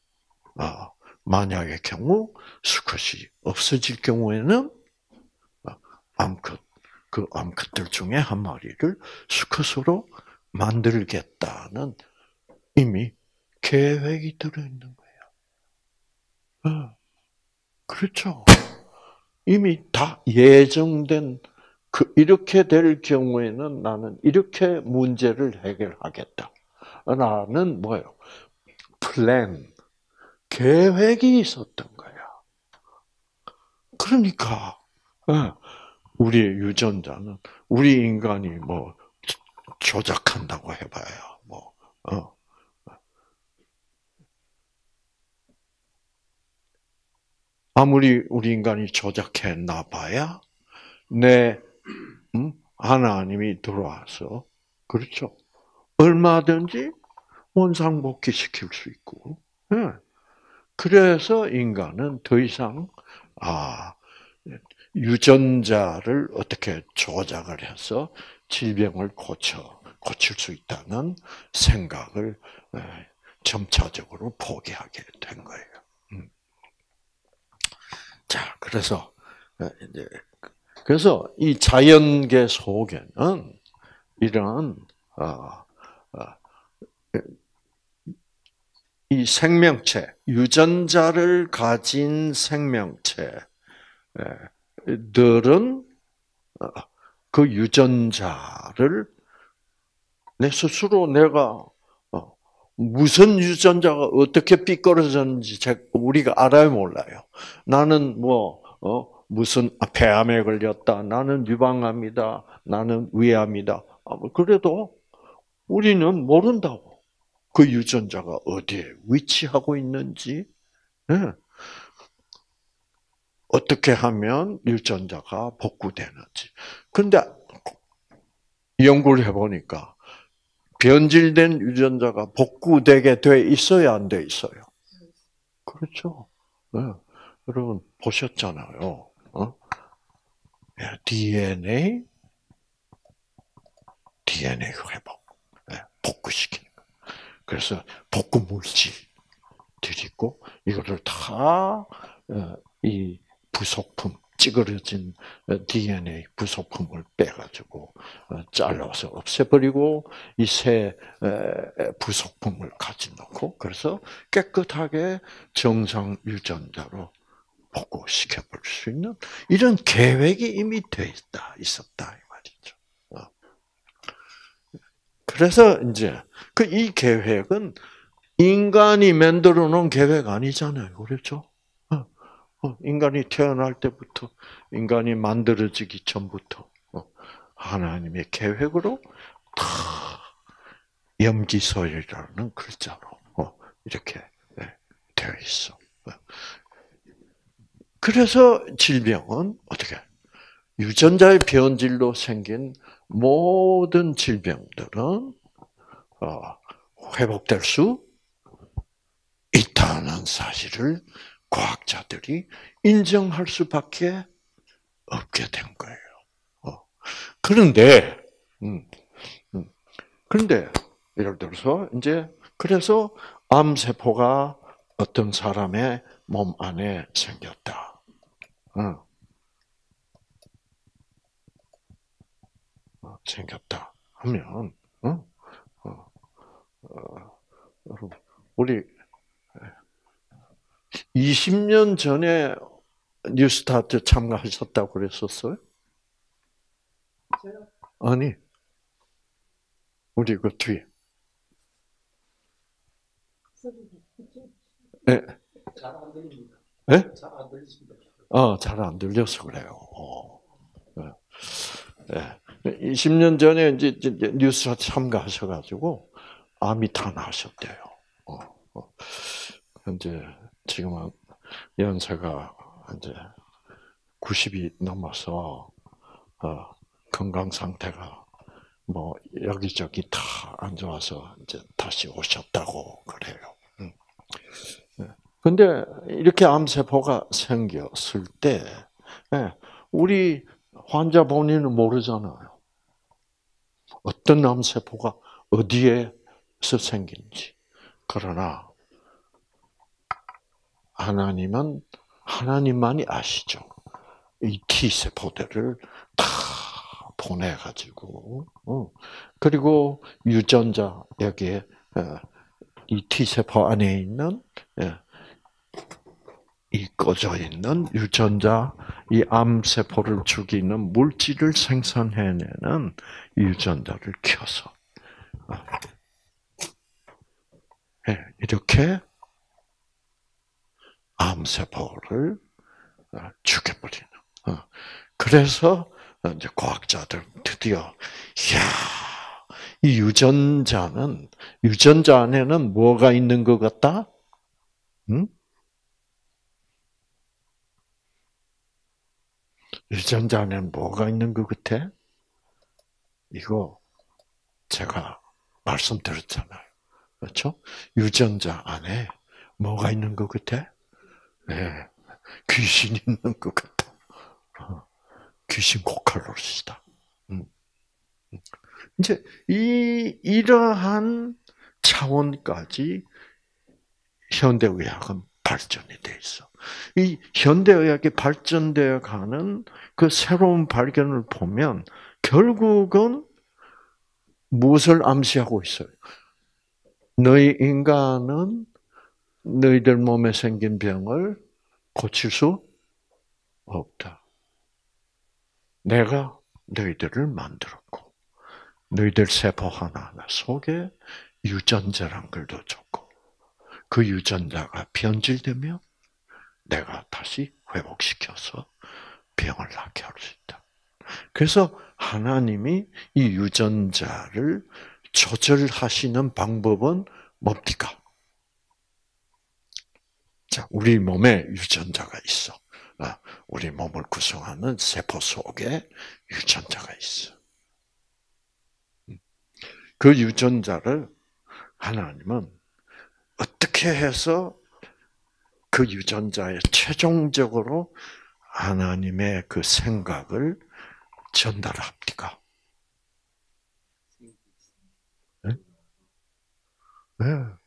만약의 경우 수컷이 없어질 경우에는 암컷 그 암컷들 중에 한 마리를 수컷으로 만들겠다는 이미 계획이 들어있는 거예요. 그렇죠. 이미 다 예정된 그 이렇게 될 경우에는 나는 이렇게 문제를 해결하겠다. 나는 뭐예요? 플랜, 계획이 있었던 거야. 그러니까 우리 유전자는 우리 인간이 뭐 조작한다고 해봐야 뭐 어. 아무리 우리 인간이 조작해 놔봐야 내 음? 하나님이 들어와서 그렇죠. 얼마든지 원상복귀 시킬 수 있고. 네. 그래서 인간은 더 이상 아 유전자를 어떻게 조작을 해서 질병을 고쳐 고칠 수 있다는 생각을 점차적으로 포기하게 된 거예요. 자, 그래서 이제 그래서 이 자연계 속에는 이런 어, 어, 이 생명체, 유전자를 가진 생명체들은 그 유전자를 내 스스로 내가 무슨 유전자가 어떻게 삐뚤어졌는지 우리가 알아요, 몰라요? 나는 뭐 어, 무슨 폐암에 걸렸다, 나는 유방암이다, 나는 위암이다. 그래도 우리는 모른다고. 그 유전자가 어디에 위치하고 있는지, 네. 어떻게 하면 유전자가 복구되는지. 그런데 연구를 해보니까 변질된 유전자가 복구되게 돼 있어야 안 돼 있어요. 그렇죠. 네. 여러분 보셨잖아요. 어? 디엔에이, 디엔에이 회복, 네. 복구시키는 거. 그래서 복구 물질들이 있고 이거를 다 이 부속품, 찌그러진 디엔에이 부속품을 빼가지고 잘라서 없애버리고 이 새 부속품을 가져놓고 그래서 깨끗하게 정상 유전자로 복구시켜볼 수 있는 이런 계획이 이미 돼 있다, 있었다 이 말이죠. 그래서 이제 그 이 계획은 인간이 만들어 놓은 계획 아니잖아요, 그렇죠? 인간이 태어날 때부터, 인간이 만들어지기 전부터 하나님의 계획으로 다 염기서열이라는 글자로 이렇게 되어 있어. 그래서 질병은 어떻게? 유전자의 변질로 생긴 모든 질병들은 회복될 수 있다는 사실을 과학자들이 인정할 수밖에 없게 된 거예요. 그런데, 음, 음, 그런데 예를 들어서 이제 그래서 암세포가 어떤 사람의 몸 안에 생겼다. 어. 생겼다 하면, 어? 어, 어, 여러분, 우리 이십 년 전에 뉴스타트 참가하셨다고 그랬었어요? 아니, 우리 그 뒤에. 네. 잘안 들립니다. 네? 잘안 들리십니다. 어, 잘 안 들려서 그래요. 어. 네. 이십 년 전에 이제 뉴스 참가하셔가지고 암이 다 나셨대요. 어, 어. 이제 지금은 연세가 이제 구십이 넘어서 어, 건강 상태가 뭐 여기저기 다 안 좋아서 이제 다시 오셨다고 그래요. 음. 근데 이렇게 암세포가 생겼을 때 우리 환자 본인은 모르잖아요. 어떤 암세포가 어디에서 생긴지. 그러나 하나님은 하나님만이 아시죠. 이 T세포들을 다 보내가지고, 그리고 유전자, 여기에, 이 T세포 안에 있는, 이 꺼져 있는 유전자, 이 암세포를 죽이는 물질을 생산해내는 유전자를 켜서, 이렇게 암세포를 죽여버리는. 그래서 이제 과학자들 드디어 이야, 이 유전자는 유전자 안에는 뭐가 있는 것 같다? 응? 유전자 안에는 뭐가 있는 것 같아? 이거 제가 말씀드렸잖아요. 그렇죠? 유전자 안에 뭐가 있는 것 같아? 네, 귀신이 있는 것 같아. 귀신 고칼로리시다. 이제 이 이러한 차원까지 현대의학은 발전이 돼 있어. 이 현대의학이 발전되어 가는 그 새로운 발견을 보면 결국은 무엇을 암시하고 있어요? 너희 인간은 너희들 몸에 생긴 병을 고칠 수 없다. 내가 너희들을 만들었고 너희들 세포 하나하나 속에 유전자란 걸 줬고 그 유전자가 변질되면 내가 다시 회복시켜서 병을 낫게 할 수 있다. 그래서 하나님이 이 유전자를 조절하시는 방법은 뭡니까? 자, 우리 몸에 유전자가 있어. 우리 몸을 구성하는 세포 속에 유전자가 있어. 그 유전자를 하나님은 어떻게 해서 그 유전자에 최종적으로 하나님의 그 생각을 전달합니까? 네? 네.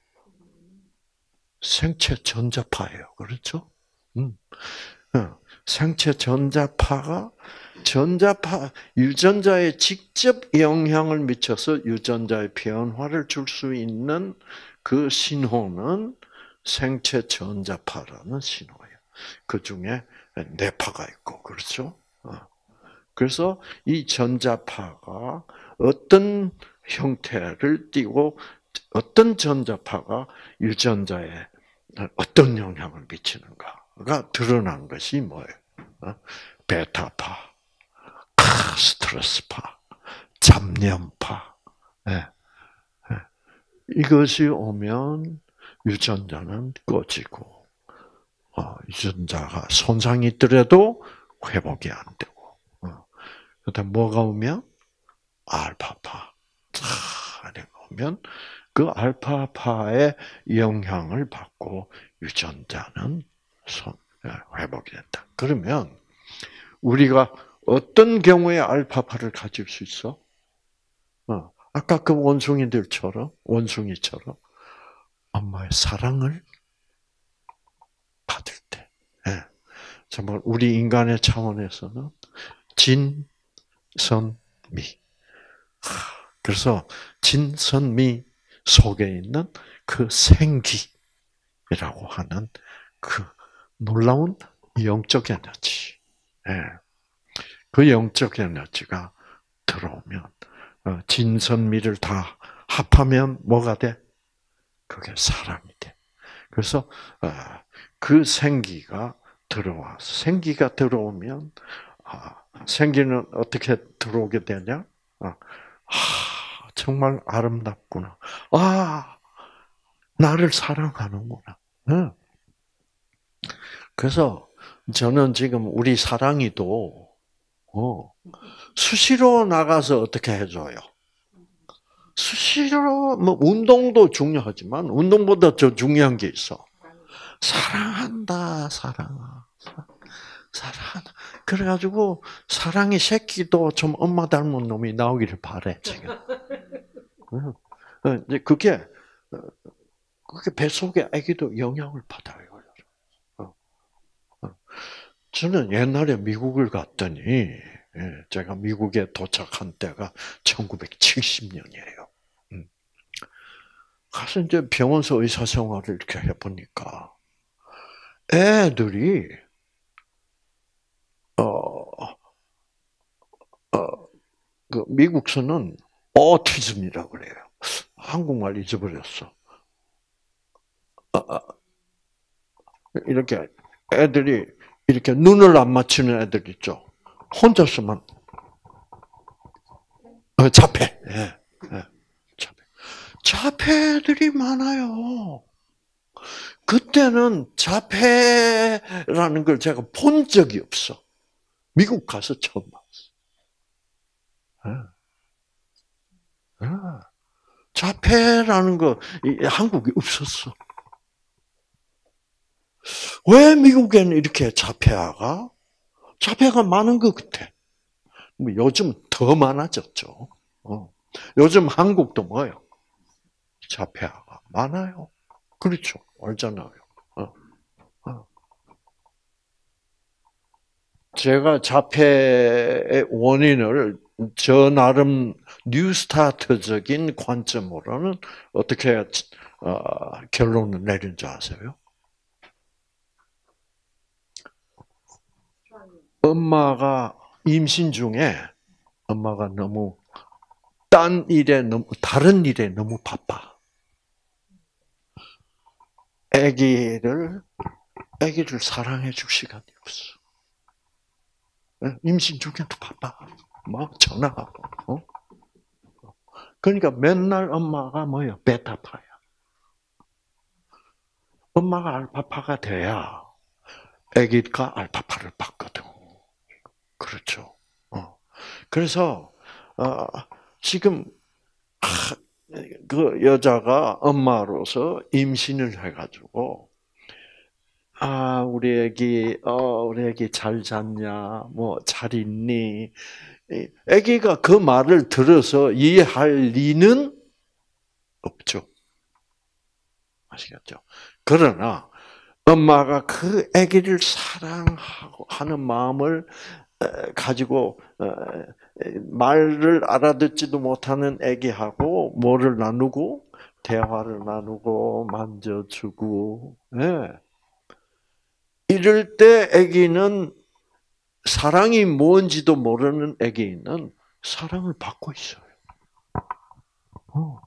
생체 전자파예요. 그렇죠? 음. 생체 전자파가 전자파 유전자에 직접 영향을 미쳐서 유전자의 변화를 줄 수 있는 그 신호는 생체 전자파라는 신호예요. 그 중에 뇌파가 있고 그렇죠. 그래서 이 전자파가 어떤 형태를 띠고 어떤 전자파가 유전자에 어떤 영향을 미치는가가 드러난 것이 뭐예요? 베타파, 스트레스파, 잡념파. 이것이 오면 유전자는 꺼지고 유전자가 손상이 있더라도 회복이 안 되고 그다음 뭐가 오면 알파파 오면 그 알파파의 영향을 받고 유전자는 회복이 된다. 그러면 우리가 어떤 경우에 알파파를 가질 수 있어? 어, 아까 그 원숭이들처럼 원숭이처럼 엄마의 사랑을 받을 때. 예. 정말 우리 인간의 차원에서는 진, 선, 미. 그래서 진선미 속에 있는 그 생기라고 하는 그 놀라운 영적 에너지. 예. 그 영적 에너지가 들어오면 진선미를 다 합하면 뭐가 돼? 그게 사랑이 돼. 그래서 그 생기가 들어와서 생기가 들어오면 생기는 어떻게 들어오게 되냐? 아, 정말 아름답구나. 아, 나를 사랑하는구나. 그래서 저는 지금 우리 사랑이도 어, 수시로 나가서 어떻게 해줘요? 수시로 뭐 운동도 중요하지만 운동보다 더 중요한 게 있어. 사랑한다, 사랑아. 사랑한다. 그래가지고 사랑의 새끼도 좀 엄마 닮은 놈이 나오기를 바래 지금. 이제 그게 그게 뱃속의 아기도 영향을 받아요. 저는 옛날에 미국을 갔더니 제가 미국에 도착한 때가 천구백칠십 년이에요. 가서 이제 병원서 의사 생활을 이렇게 해보니까 애들이 어, 어, 그 미국서는 오티즘이라고 그래요. 한국말 잊어버렸어. 이렇게 애들이 이렇게 눈을 안 맞추는 애들 있죠. 혼자서만 자폐. 예, 예, 자폐. 자폐들이 많아요. 그때는 자폐라는 걸 제가 본 적이 없어. 미국 가서 처음 봤어. 예. 예. 자폐라는 거 한국에 없었어. 왜 미국에는 이렇게 자폐아가? 자폐아가 많은 것 같아. 뭐 요즘 더 많아졌죠. 어. 요즘 한국도 뭐예요? 자폐아가 많아요. 그렇죠. 알잖아요. 어. 어. 제가 자폐의 원인을 저 나름 뉴스타트적인 관점으로는 어떻게 어, 결론을 내린 줄 아세요? 엄마가 임신 중에 엄마가 너무 딴 일에 너무 다른 일에 너무 바빠. 아기를 아기를 사랑해 줄 시간이 없어. 임신 중에도 바빠. 막 전화하고. 어? 그러니까 맨날 엄마가 뭐야? 베타파야. 엄마가 알파파가 돼야 아기가 알파파를 받거든. 그렇죠. 어. 그래서 어, 지금 그 여자가 엄마로서 임신을 해가지고 아 우리 애기 어 우리 애기 잘 잤냐 뭐 잘 있니 애기가 그 말을 들어서 이해할 리는 없죠. 아시겠죠? 그러나 엄마가 그 아기를 사랑하고 하는 마음을 가지고 말을 알아듣지도 못하는 아기하고 뭐를 나누고 대화를 나누고 만져주고 네. 이럴 때 아기는 사랑이 뭔지도 모르는 아기는 사랑을 받고 있어요. 어.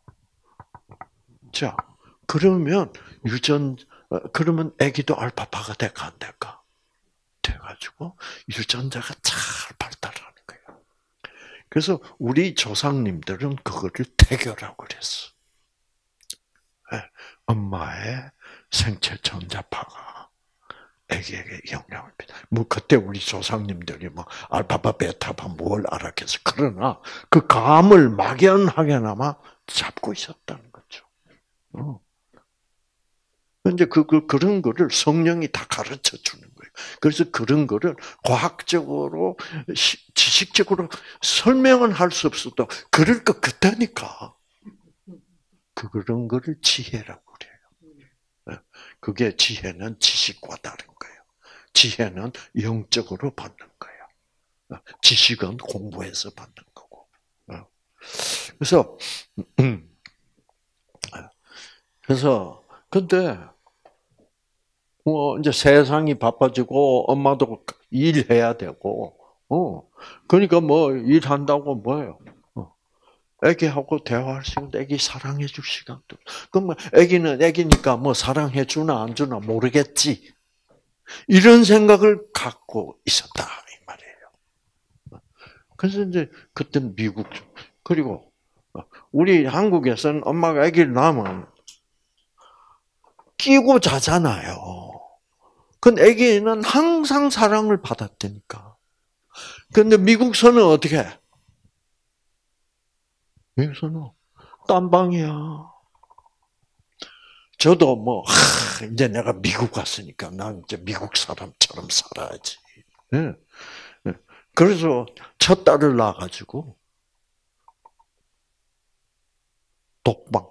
자, 그러면 유전 그러면 아기도 알파파가 될까 안 될까? 돼가지고 유전자가 잘 발달하는 거예요. 그래서 우리 조상님들은 그거를 태교라고 그랬어. 네. 엄마의 생체 전자파가 아기에게 영향을 미쳐. 뭐 그때 우리 조상님들이 뭐 알파파, 베타파 뭘 알았겠어. 그러나 그 감을 막연하게나마 잡고 있었다는 거죠. 어. 이제 그, 그, 그런 거를 성령이 다 가르쳐 주는 거예요. 그래서 그런 거를 과학적으로, 지식적으로 설명은 할 수 없어도, 그럴 것 같다니까. 그, 그런 거를 지혜라고 그래요. 그게 지혜는 지식과 다른 거예요. 지혜는 영적으로 받는 거예요. 지식은 공부해서 받는 거고. 그래서, 그래서, 근데, 뭐 이제 세상이 바빠지고 엄마도 일해야 되고, 어 그러니까 뭐 일한다고 뭐예요? 어. 애기하고 대화할 시간, 애기 사랑해 줄 시간도. 그러면 애기는 애기니까 뭐 사랑해 주나 안 주나 모르겠지. 이런 생각을 갖고 있었다 이 말이에요. 그래서 이제 그때 미국 그리고 우리 한국에서는 엄마가 애기를 낳으면 끼고 자잖아요. 그 아기는 항상 사랑을 받았다니까. 근데 미국서는 어떻게 해? 미국서는 딴 방이야. 저도 뭐 하, 이제 내가 미국 갔으니까 난 이제 미국 사람처럼 살아야지. 네. 네. 그래서 첫 딸을 낳아가지고 독방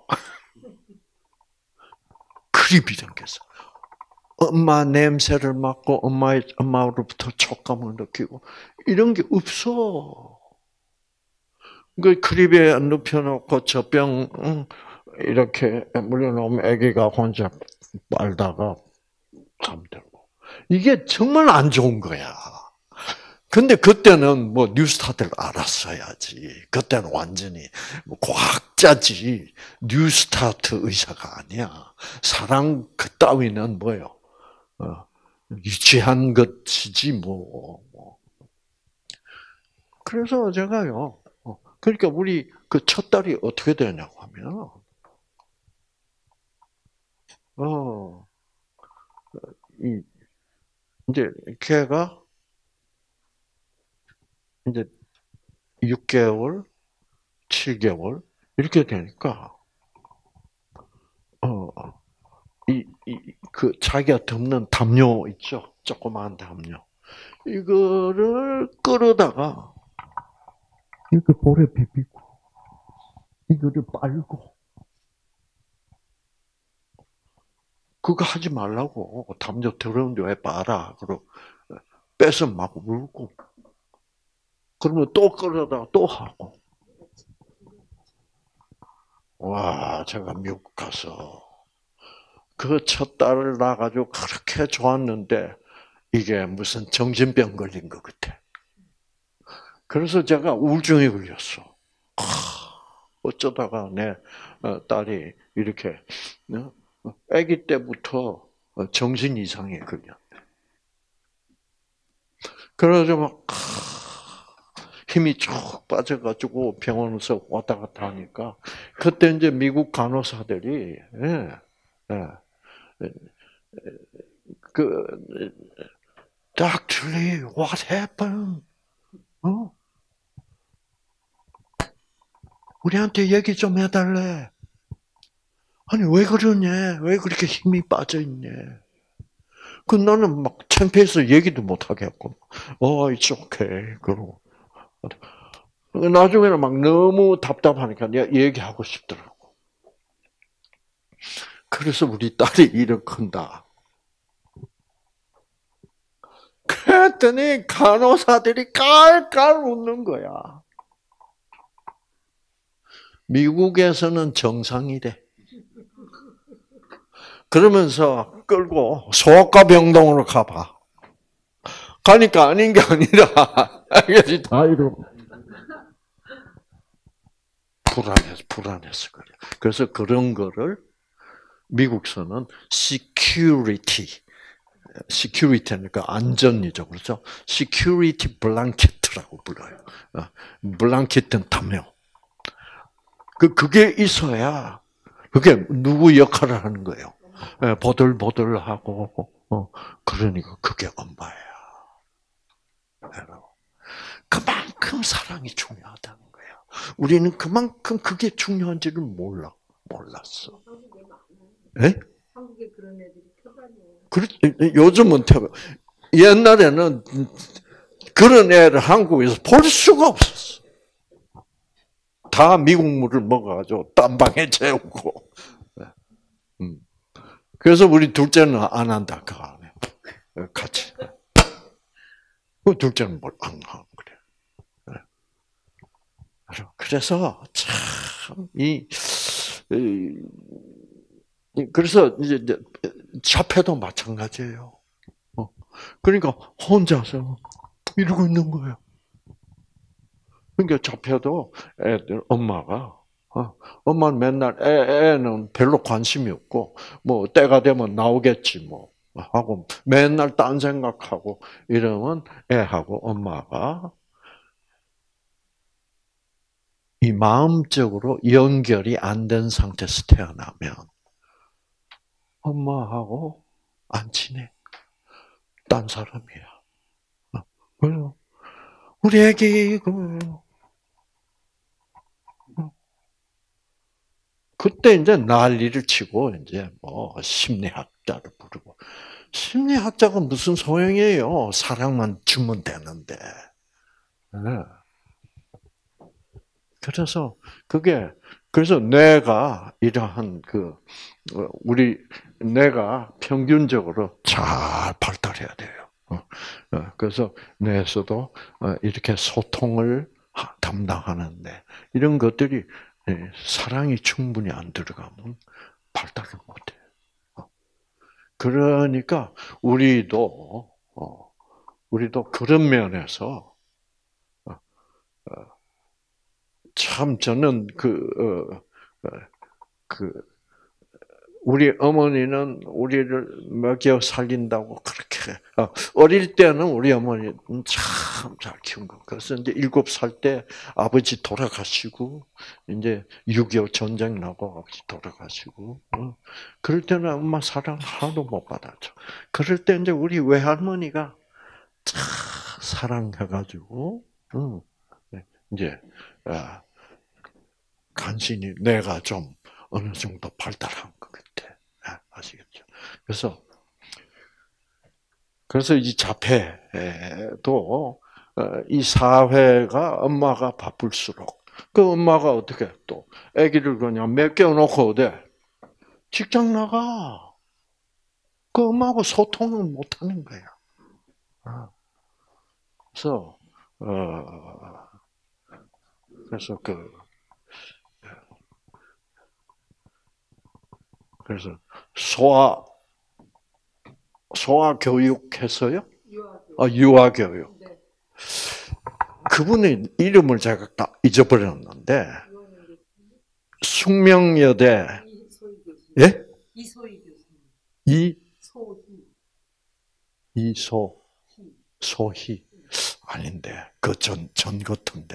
크립이란 게 있어. 엄마 냄새를 맡고 엄마의 엄마로부터 촉감을 느끼고 이런 게 없어. 그 크립에 눕혀놓고 젖병 이렇게 물려놓으면 아기가 혼자 빨다가 잠들고 이게 정말 안 좋은 거야. 근데 그때는 뭐 뉴스타트를 알았어야지. 그때는 완전히 과학자지 뉴스타트 의사가 아니야. 사랑 그 따위는 뭐요? 어, 유치한 것이지 뭐. 그래서 제가요. 그러니까 우리 그 첫 딸이 어떻게 되냐고 하면, 어, 이 이제 걔가 이제 육 개월, 칠 개월 이렇게 되니까, 어, 이, 이, 그 자기가 덮는 담요 있죠, 조그마한 담요. 이거를 끌어다가 이렇게 볼에 비비고, 이거를 빨고. 그거 하지 말라고. 담요 더러운데 왜 빨아? 그러고 빼서 막 울고, 그러면 또 끌어다가 또 하고. 와, 제가 미국 가서 그 첫 딸을 낳아가지고 그렇게 좋았는데 이게 무슨 정신병 걸린 것 같아. 그래서 제가 우울증에 걸렸어. 어쩌다가 내 딸이 이렇게 아기 때부터 정신 이상에 걸렸네. 그래서 막 힘이 쭉 빠져가지고 병원에서 왔다 갔다 하니까 그때 이제 미국 간호사들이 예, 예, 그 Doctor Lee, what happened? 어? 우리한테 얘기 좀 해달래. 아니 왜 그러냐? 왜 그렇게 힘이 빠져 있냐? 그 나는 막 창피해서 얘기도 못 하겠고, 어, it's okay. 그러고 나중에는 막 너무 답답하니까 내가 얘기하고 싶더라고. 그래서 우리 딸이 일어큰다. 그랬더니 간호사들이 깔깔 웃는 거야. 미국에서는 정상이래. 그러면서 끌고 소아과 병동으로 가봐. 가니까 아닌 게 아니라 알겠지? 다 이러. 불안해서 불안해서 그래. 그래서 그런 거를 미국서는 security, security니까 안전이죠, 그렇죠? security blanket라고 불러요. 블랑켓은 담요. 그 그게 있어야 그게 누구 역할을 하는 거예요. 보들보들하고 어, 그러니까 그게 엄마야. 그만큼 사랑이 중요하다는 거야. 우리는 그만큼 그게 중요한지를 몰라 몰랐어. 예? 한국에 그런 애들이 태반이에요. 그렇지. 요즘은 태반. 옛날에는 그런 애를 한국에서 볼 수가 없었어. 다 미국 물을 먹어가지고 딴 방에 재우고. 그래서 우리 둘째는 안 한다 그 안에 같이. 그 둘째는 뭘 안 하고 그래. 그래서 참이 그래서 이제 자폐도 마찬가지예요. 그러니까 혼자서 이러고 있는 거예요. 그러니까 자폐도 애들 엄마가 어, 엄마는 맨날 애, 애는 별로 관심이 없고 뭐 때가 되면 나오겠지 뭐 하고 맨날 딴 생각하고 이러면 애하고 엄마가 이 마음적으로 연결이 안 된 상태에서 태어나면 엄마하고 안 친해. 딴 사람이야. 그래서 우리 애기 그거예요. 그때 이제 난리를 치고 이제 뭐 심리학자를 부르고 심리학자가 무슨 소용이에요? 사랑만 주면 되는데. 그래서 그게 그래서 뇌가 이러한 그 우리 뇌가 평균적으로 잘 발달해야 돼요. 그래서 뇌에서도 이렇게 소통을 담당하는데 이런 것들이 사랑이 충분히 안 들어가면 발달을 못해요. 그러니까 우리도 우리도 그런 면에서 참 저는 그, 어, 그 우리 어머니는 우리를 먹여 살린다고 그렇게 어릴 때는 우리 어머니는 참 잘 키운 거. 그래서 이제 일곱 살 때 아버지 돌아가시고 이제 육이오 전쟁 나고 아버지 돌아가시고 어. 그럴 때는 엄마 사랑 하나도 못 받았죠. 그럴 때 이제 우리 외할머니가 참 사랑해가지고 어. 이제 아, 간신히 내가 좀 어느 정도 발달한 것 같아. 아시겠죠? 그래서, 그래서 이 자폐도, 이 사회가 엄마가 바쁠수록, 그 엄마가 어떻게 또, 아기를 그냥 맡겨놓고 어디, 직장 나가. 그 엄마하고 소통을 못 하는 거야. 그래서 어 그래서 그 그래서 소아 소아 교육했어요? 유아교. 아 유아 교육. 네. 그분의 이름을 제가 다 잊어버렸는데 유아교 교수님. 숙명여대 이소희 교수님. 예? 이소희 교수님. 이 소희. 이소 희. 소희 아닌데 그 전 전 같은데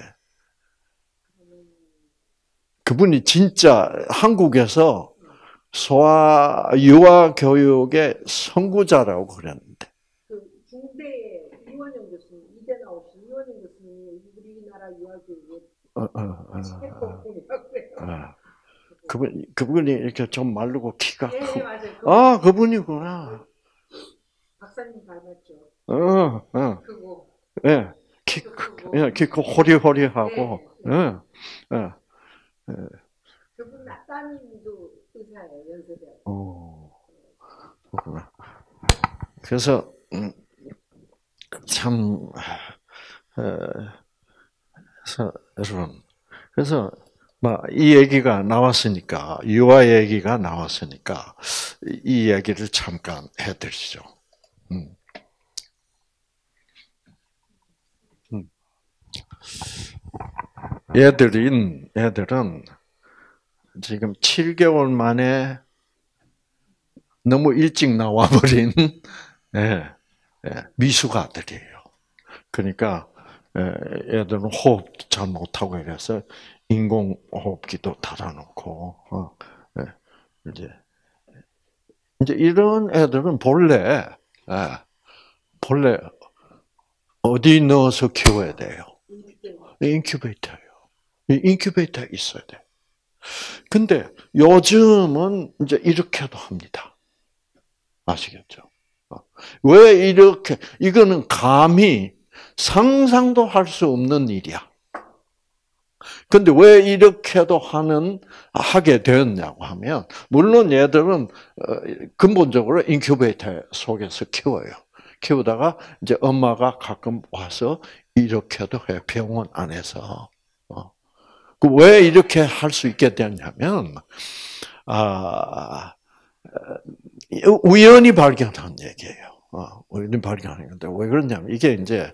그분이 진짜 한국에서 소아 유아 교육의 선구자라고 그랬는데 그 중대 이원영 교수님, 이대 나오신 이원영 교수님이 우리나라 유아교육의 어, 어, 어, 최고봉이라고 그래요. 어. 그분 그분이 이렇게 좀 마르고 키가 네, 크고 맞아요. 아 그분이구나. 박사님 닮았죠. 어, 어, 그거. 예, 키, 크- 예, 키 크고 호리호리하고, 네. 예, 예, 예. 그분 따님도 의사예요, 연세대학교. 어, 그렇구나. 그래서 음, 참, 어, 그래서 여러분, 그래서 막이 얘기가 나왔으니까 유아 얘기가 나왔으니까 이- 이 얘기를 잠깐 해드리죠. 음. 음. 얘들인 애들은 지금 칠 개월 만에 너무 일찍 나와버린 예, 예, 미숙아들이에요. 그러니까 예, 애들은 호흡 잘 못하고 이래서 인공호흡기도 달아놓고 어, 예, 이제 이제 이런 애들은 본래 예, 본래 어디 넣어서 키워야 돼요? 인큐베이터예요. 인큐베이터에 있어야 돼. 근데 요즘은 이제 이렇게도 합니다. 아시겠죠? 왜 이렇게, 이거는 감히 상상도 할 수 없는 일이야. 근데 왜 이렇게도 하는, 하게 되었냐고 하면, 물론 얘들은 근본적으로 인큐베이터 속에서 키워요. 키우다가 이제 엄마가 가끔 와서 이렇게도 해, 병원 안에서. 왜 이렇게 할 수 있게 됐냐면, 아, 우연히 발견한 얘기예요. 어, 우연히 발견한 건데 왜 그러냐면 이게 이제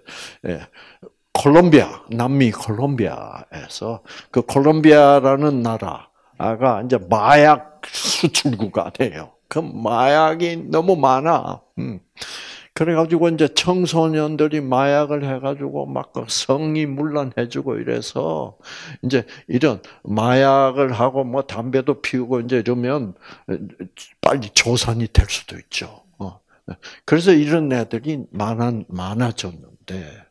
콜롬비아, 남미 콜롬비아에서 그 콜롬비아라는 나라가 이제 마약 수출구가 돼요. 그 마약이 너무 많아. 음. 그래가지고 이제 청소년들이 마약을 해가지고 막 성이 문란해지고 이래서 이제 이런 마약을 하고 뭐 담배도 피우고 이제 이러면 빨리 조산이 될 수도 있죠. 그래서 이런 애들이 많아 많아졌는데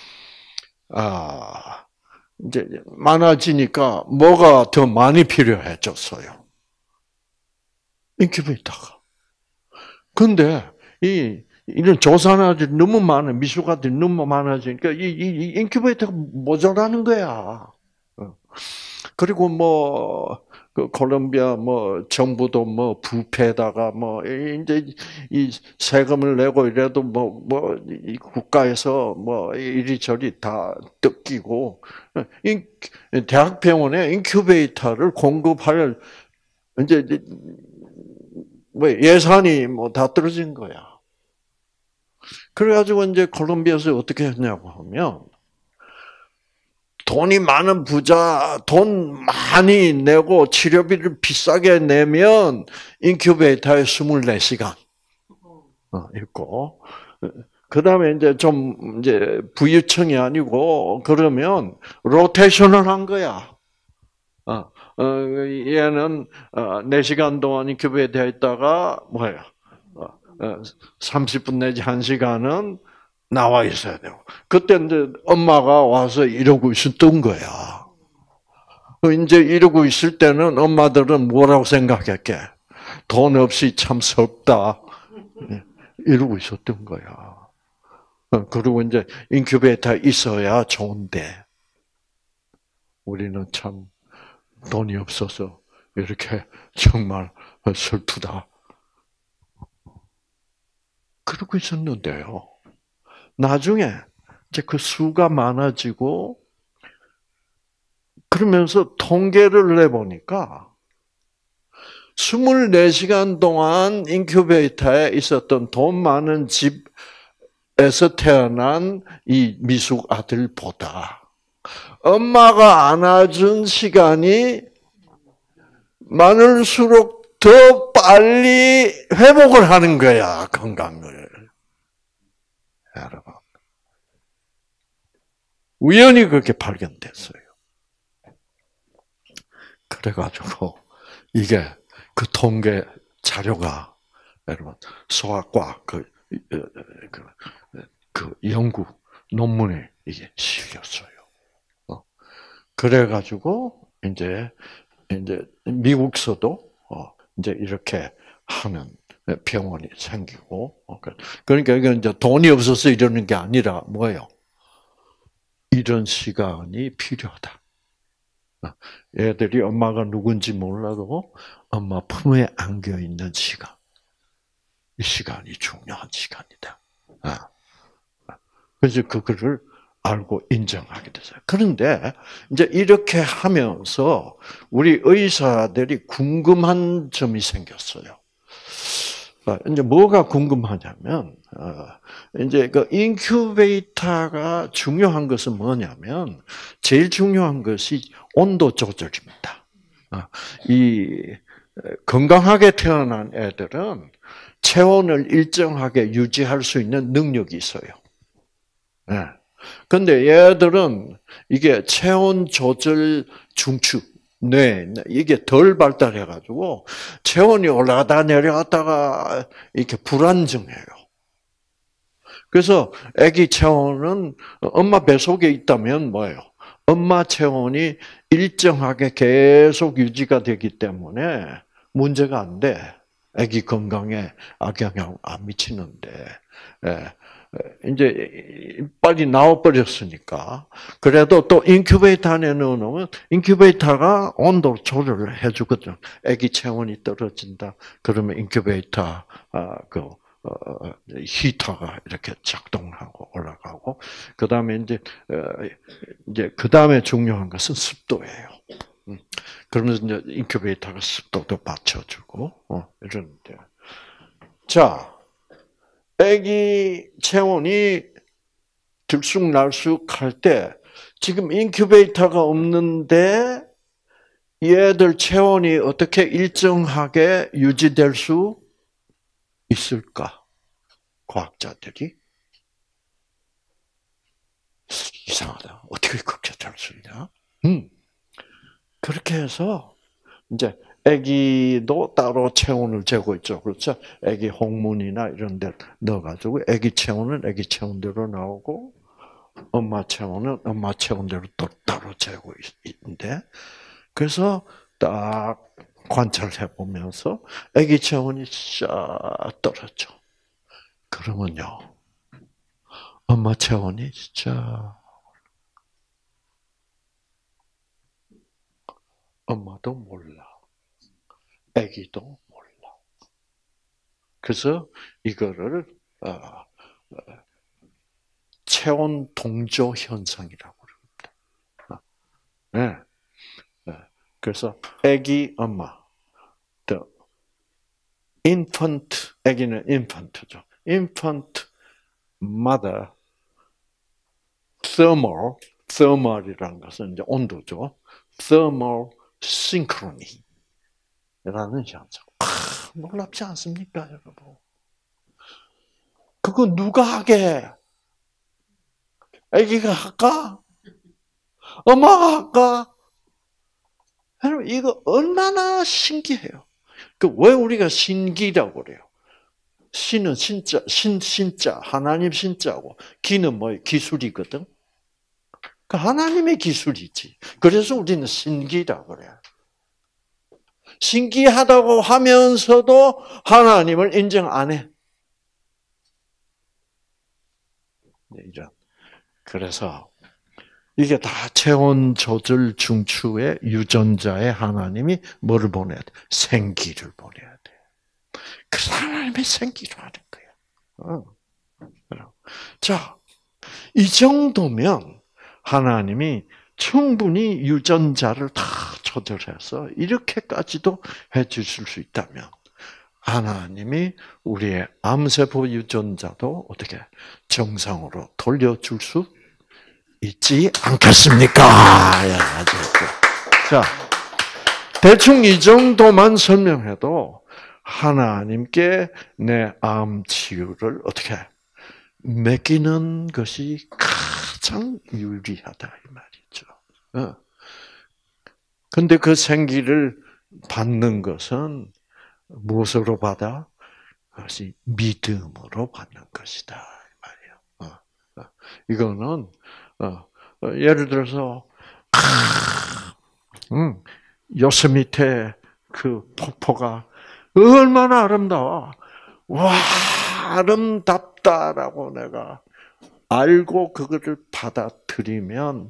아 이제 많아지니까 뭐가 더 많이 필요해졌어요. 인큐베이터가. 근데 이 이런 조산아들이 너무 많아, 미숙아들이 너무 많아지니까 이, 이, 이 인큐베이터가 모자라는 거야. 그리고 뭐, 그 콜롬비아 뭐 정부도 뭐 부패다가 뭐 이제 이 세금을 내고 이래도 뭐 뭐 이 국가에서 뭐 이리저리 다 뜯기고 이 대학병원에 인큐베이터를 공급할 이제 뭐 예산이 뭐 다 떨어진 거야. 그래가지고 이제 콜롬비아에서 어떻게 했냐고 하면 돈이 많은 부자, 돈 많이 내고 치료비를 비싸게 내면 인큐베이터에 이십사 시간 있고, 그 다음에 이제 좀 이제 부유층이 아니고 그러면 로테이션을 한 거야. 어, 어, 얘는 네 시간 동안 인큐베이터에 있다가 뭐야? 삼십 분 내지 한 시간은 나와 있어야 되고. 그때 이제 엄마가 와서 이러고 있었던 거야. 이제 이러고 있을 때는 엄마들은 뭐라고 생각했게? 돈 없이 참 섭다. 이러고 있었던 거야. 그리고 이제 인큐베이터 있어야 좋은데, 우리는 참 돈이 없어서 이렇게 정말 슬프다. 그러고 있었는데요. 나중에 이제 그 수가 많아지고 그러면서 통계를 내보니까 이십사 시간 동안 인큐베이터에 있었던 돈 많은 집에서 태어난 이 미숙 아들보다 엄마가 안아준 시간이 많을수록 더 빨리 회복을 하는 거야, 건강을. 여러분. 우연히 그렇게 발견됐어요. 그래가지고 이게 그 통계 자료가 여러분 소아과 그, 그, 그 연구 논문에 이게 실렸어요. 어. 그래가지고 이제 이제 미국서도 어 이제 이렇게 하는 병원이 생기고 그러니까 이건 이제 돈이 없어서 이러는 게 아니라 뭐예요? 이런 시간이 필요하다. 애들이 엄마가 누군지 몰라도 엄마 품에 안겨 있는 시간. 이 시간이 중요한 시간이다. 그래서 그거를 알고 인정하게 됐어요. 그런데 이제 이렇게 하면서 우리 의사들이 궁금한 점이 생겼어요. 이제 뭐가 궁금하냐면, 이제 그 인큐베이터가 중요한 것은 뭐냐면, 제일 중요한 것이 온도 조절입니다. 이 건강하게 태어난 애들은 체온을 일정하게 유지할 수 있는 능력이 있어요. 네. 근데 얘들은 이게 체온 조절 중추, 뇌, 이게 덜 발달해가지고 체온이 올라갔다 내려갔다가 이렇게 불안정해요. 그래서 아기 체온은 엄마 뱃속에 있다면 뭐예요? 엄마 체온이 일정하게 계속 유지가 되기 때문에 문제가 안 돼. 아기 건강에 악영향 안 미치는데. 이제 빨리 나와버렸으니까 그래도 또 인큐베이터 안에 넣어놓으면 인큐베이터가 온도 조절을 해주거든. 아기 체온이 떨어진다. 그러면 인큐베이터 그 어, 히터가 이렇게 작동하고 올라가고 그 다음에 이제 이제 그 다음에 중요한 것은 습도예요. 그러면서 이제 인큐베이터가 습도도 맞춰주고 어, 이러는데 자. 아기 체온이 들쑥날쑥 할 때 지금 인큐베이터가 없는데 얘들 체온이 어떻게 일정하게 유지될 수 있을까? 과학자들이 이상하다. 어떻게 그렇게 될 수 있냐? 음. 그렇게 해서 이제 아기도 따로 체온을 재고 있죠. 그렇죠? 아기 홍문이나 이런 데 넣어가지고 아기 체온은 아기 체온대로 나오고 엄마 체온은 엄마 체온대로 또 따로 재고 있는데 그래서 딱 관찰해 보면서 아기 체온이 쫙 떨어져. 그러면요. 엄마 체온이 진짜 엄마도 몰라. 아기도 몰라. 그래서 이거를 어, 어, 체온 동조 현상이라고 그럽니다. 네. 네. 그래서 아기 엄마, the infant, 아기는 infant죠. infant mother thermal, thermal이라는 것은 이제 온도죠. thermal synchrony. 라는 현상. 아, 놀랍지 않습니까, 여러분? 그거 누가 하게? 아기가 할까? 엄마가 할까? 여러분, 이거 얼마나 신기해요. 그 왜 우리가 신기라고 그래요? 신은 신자, 신, 신자, 하나님 신자고, 기는 뭐예요? 기술이거든? 그 하나님의 기술이지. 그래서 우리는 신기라고 그래요. 신기하다고 하면서도 하나님을 인정 안 해. 이런. 그래서 이게 다 체온 조절 중추의 유전자에 하나님이 뭐를 보내야 돼? 생기를 보내야 돼. 그래서 하나님의 생기로 하는 거야. 어. 자, 이 정도면 하나님이 충분히 유전자를 다 조절해서 이렇게까지도 해주실 수 있다면 하나님이 우리의 암세포 유전자도 어떻게 정상으로 돌려줄 수 있지 않겠습니까? 자, 대충 이 정도만 설명해도 하나님께 내 암 치유를 어떻게 맡기는 것이 가장 유리하다 이 말이죠. 근데 그 생기를 받는 것은 무엇으로 받아? 그것이 믿음으로 받는 것이다 이 말이에요. 이거는 예를 들어서 음, 요스미테 그 폭포가 얼마나 아름다워. 와, 아름답다라고 내가 알고 그거를 받아들이면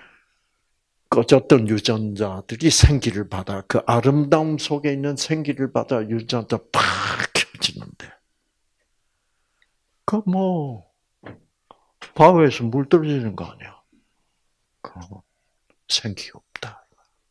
꺼졌던 유전자들이 생기를 받아 그 아름다움 속에 있는 생기를 받아 유전자 팍 켜지는데 그 뭐 바위에서 물 떨어지는 거 아니야? 그럼 생기 없다.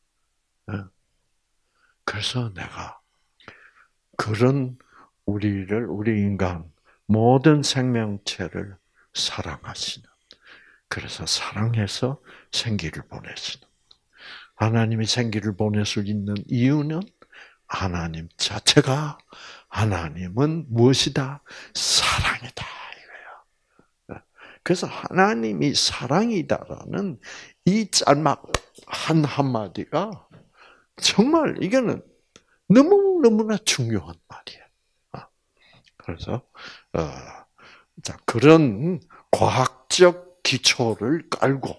그래서 내가 그런 우리를 우리 인간 모든 생명체를 사랑하시는 그래서 사랑해서 생기를 보내시는 하나님이 생기를 보낼 수 있는 이유는 하나님 자체가 하나님은 무엇이다? 사랑이다 이거예요. 그래서 하나님이 사랑이다라는 이 짤막 한 한마디가 정말 이거는 너무 너무나 중요한 말이에요. 그래서 어, 자 그런 과학적 기초를 깔고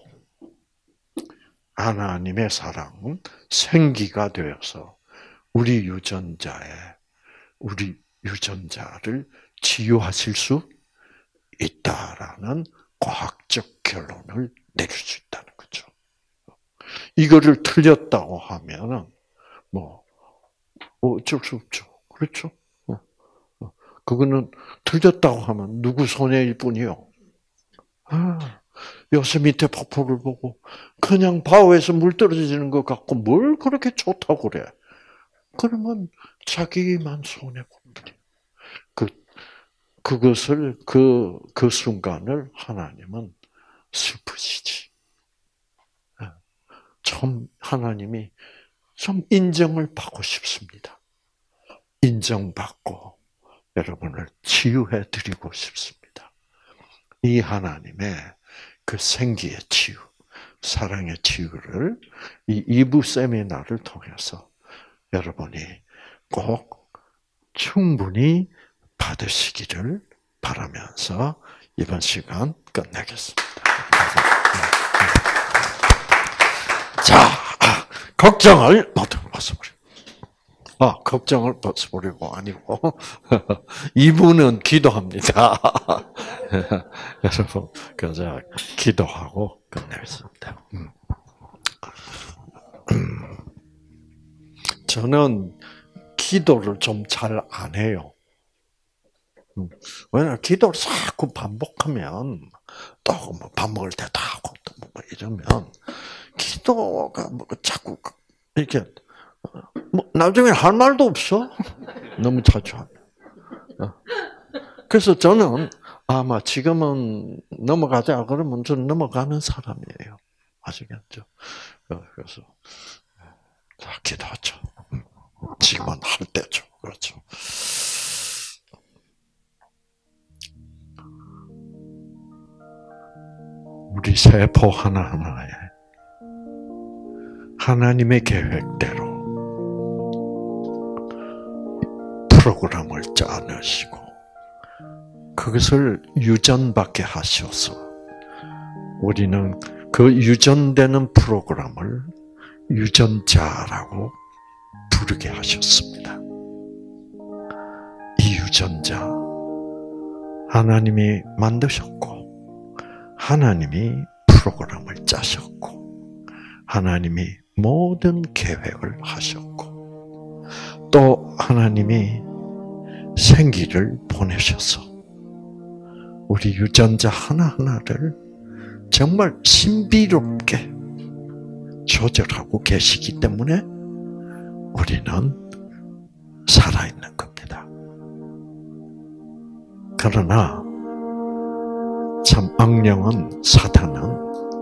하나님의 사랑은 생기가 되어서 우리 유전자에 우리 유전자를 치유하실 수 있다라는 과학적 결론을 내릴 수 있다는 거죠. 이거를 틀렸다고 하면은 뭐 어쩔 수 없죠. 그렇죠? 그거는 틀렸다고 하면 누구 손해일 뿐이요. 아, 요스미테 폭포를 보고 그냥 바위에서 물 떨어지는 것 같고 뭘 그렇게 좋다고 그래. 그러면 자기만 손해본다. 그, 그것을, 그, 그 순간을 하나님은 슬프시지. 참, 하나님이 좀 인정을 받고 싶습니다. 인정받고 여러분을 치유해 드리고 싶습니다. 이 하나님의 그 생기의 치유, 사랑의 치유를 이 이 부 세미나를 통해서 여러분이 꼭 충분히 받으시기를 바라면서 이번 시간 끝내겠습니다. 자, 걱정을 모두 벗어버리고. 아, 걱정을 벗어버리고 아니고 이분은 기도합니다. 여러분, 그래서 기도하고 끝내겠습니다. 저는 기도를 좀 잘 안 해요. 왜냐하면 기도를 자꾸 반복하면 또 뭐 밥 먹을 때도 하고 또 뭐 이러면 기도가 뭐 자꾸 이렇게 뭐 나중에 할 말도 없어. 너무 자주 하면. 그래서 저는 아마 지금은 넘어가자 그러면 저는 넘어가는 사람이에요. 아시겠죠? 그래서 자 기도하죠. 지금은 할 때죠. 그렇죠. 우리 세포 하나하나에 하나님의 계획대로 프로그램을 짜내시고 그것을 유전받게 하셔서 우리는 그 유전되는 프로그램을 유전자라고 부르게 하셨습니다. 이 유전자 하나님이 만드셨고 하나님이 프로그램을 짜셨고 하나님이 모든 계획을 하셨고 또 하나님이 생기를 보내셔서 우리 유전자 하나하나를 정말 신비롭게 조절하고 계시기 때문에 우리는 살아있는 겁니다. 그러나 참 악령은, 사탄은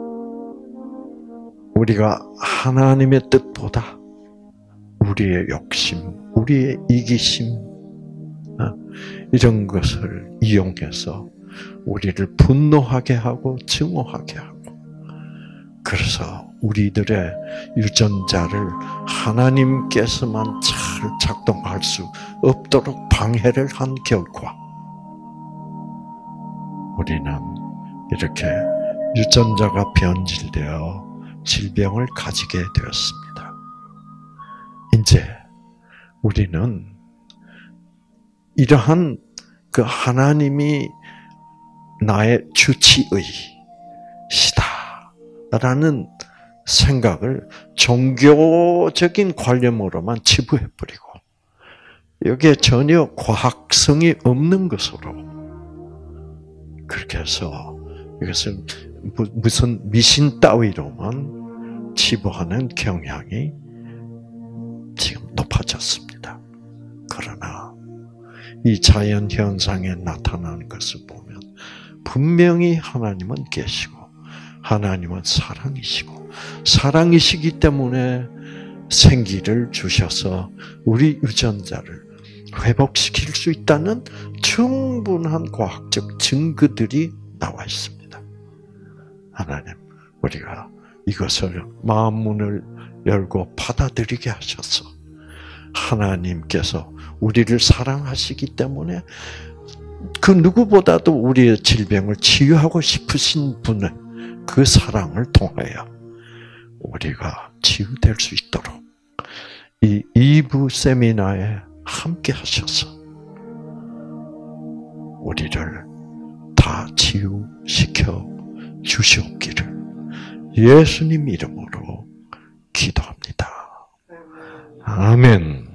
우리가 하나님의 뜻보다 우리의 욕심, 우리의 이기심, 이런 것을 이용해서 우리를 분노하게 하고 증오하게 하고, 그래서 우리들의 유전자를 하나님께서만 잘 작동할 수 없도록 방해를 한 결과 우리는 이렇게 유전자가 변질되어 질병을 가지게 되었습니다. 이제 우리는 이러한 그 하나님이 나의 주치의시다라는 생각을 종교적인 관념으로만 치부해버리고 여기에 전혀 과학성이 없는 것으로 그렇게 해서 이것은 무슨 미신 따위로만 치부하는 경향이 지금 높아졌습니다. 그러나 이 자연 현상에 나타나는 것을 보면 분명히 하나님은 계시고 하나님은 사랑이시고 사랑이시기 때문에 생기를 주셔서 우리 유전자를 회복시킬 수 있다는 충분한 과학적 증거들이 나와 있습니다. 하나님, 우리가 이것을 마음문을 열고 받아들이게 하셔서 하나님께서 우리를 사랑하시기 때문에 그 누구보다도 우리의 질병을 치유하고 싶으신 분의 그 사랑을 통하여 우리가 치유될 수 있도록 이 이 부 세미나에 함께 하셔서 우리를 다 치유시켜 주시옵기를 예수님 이름으로 기도합니다. 아멘.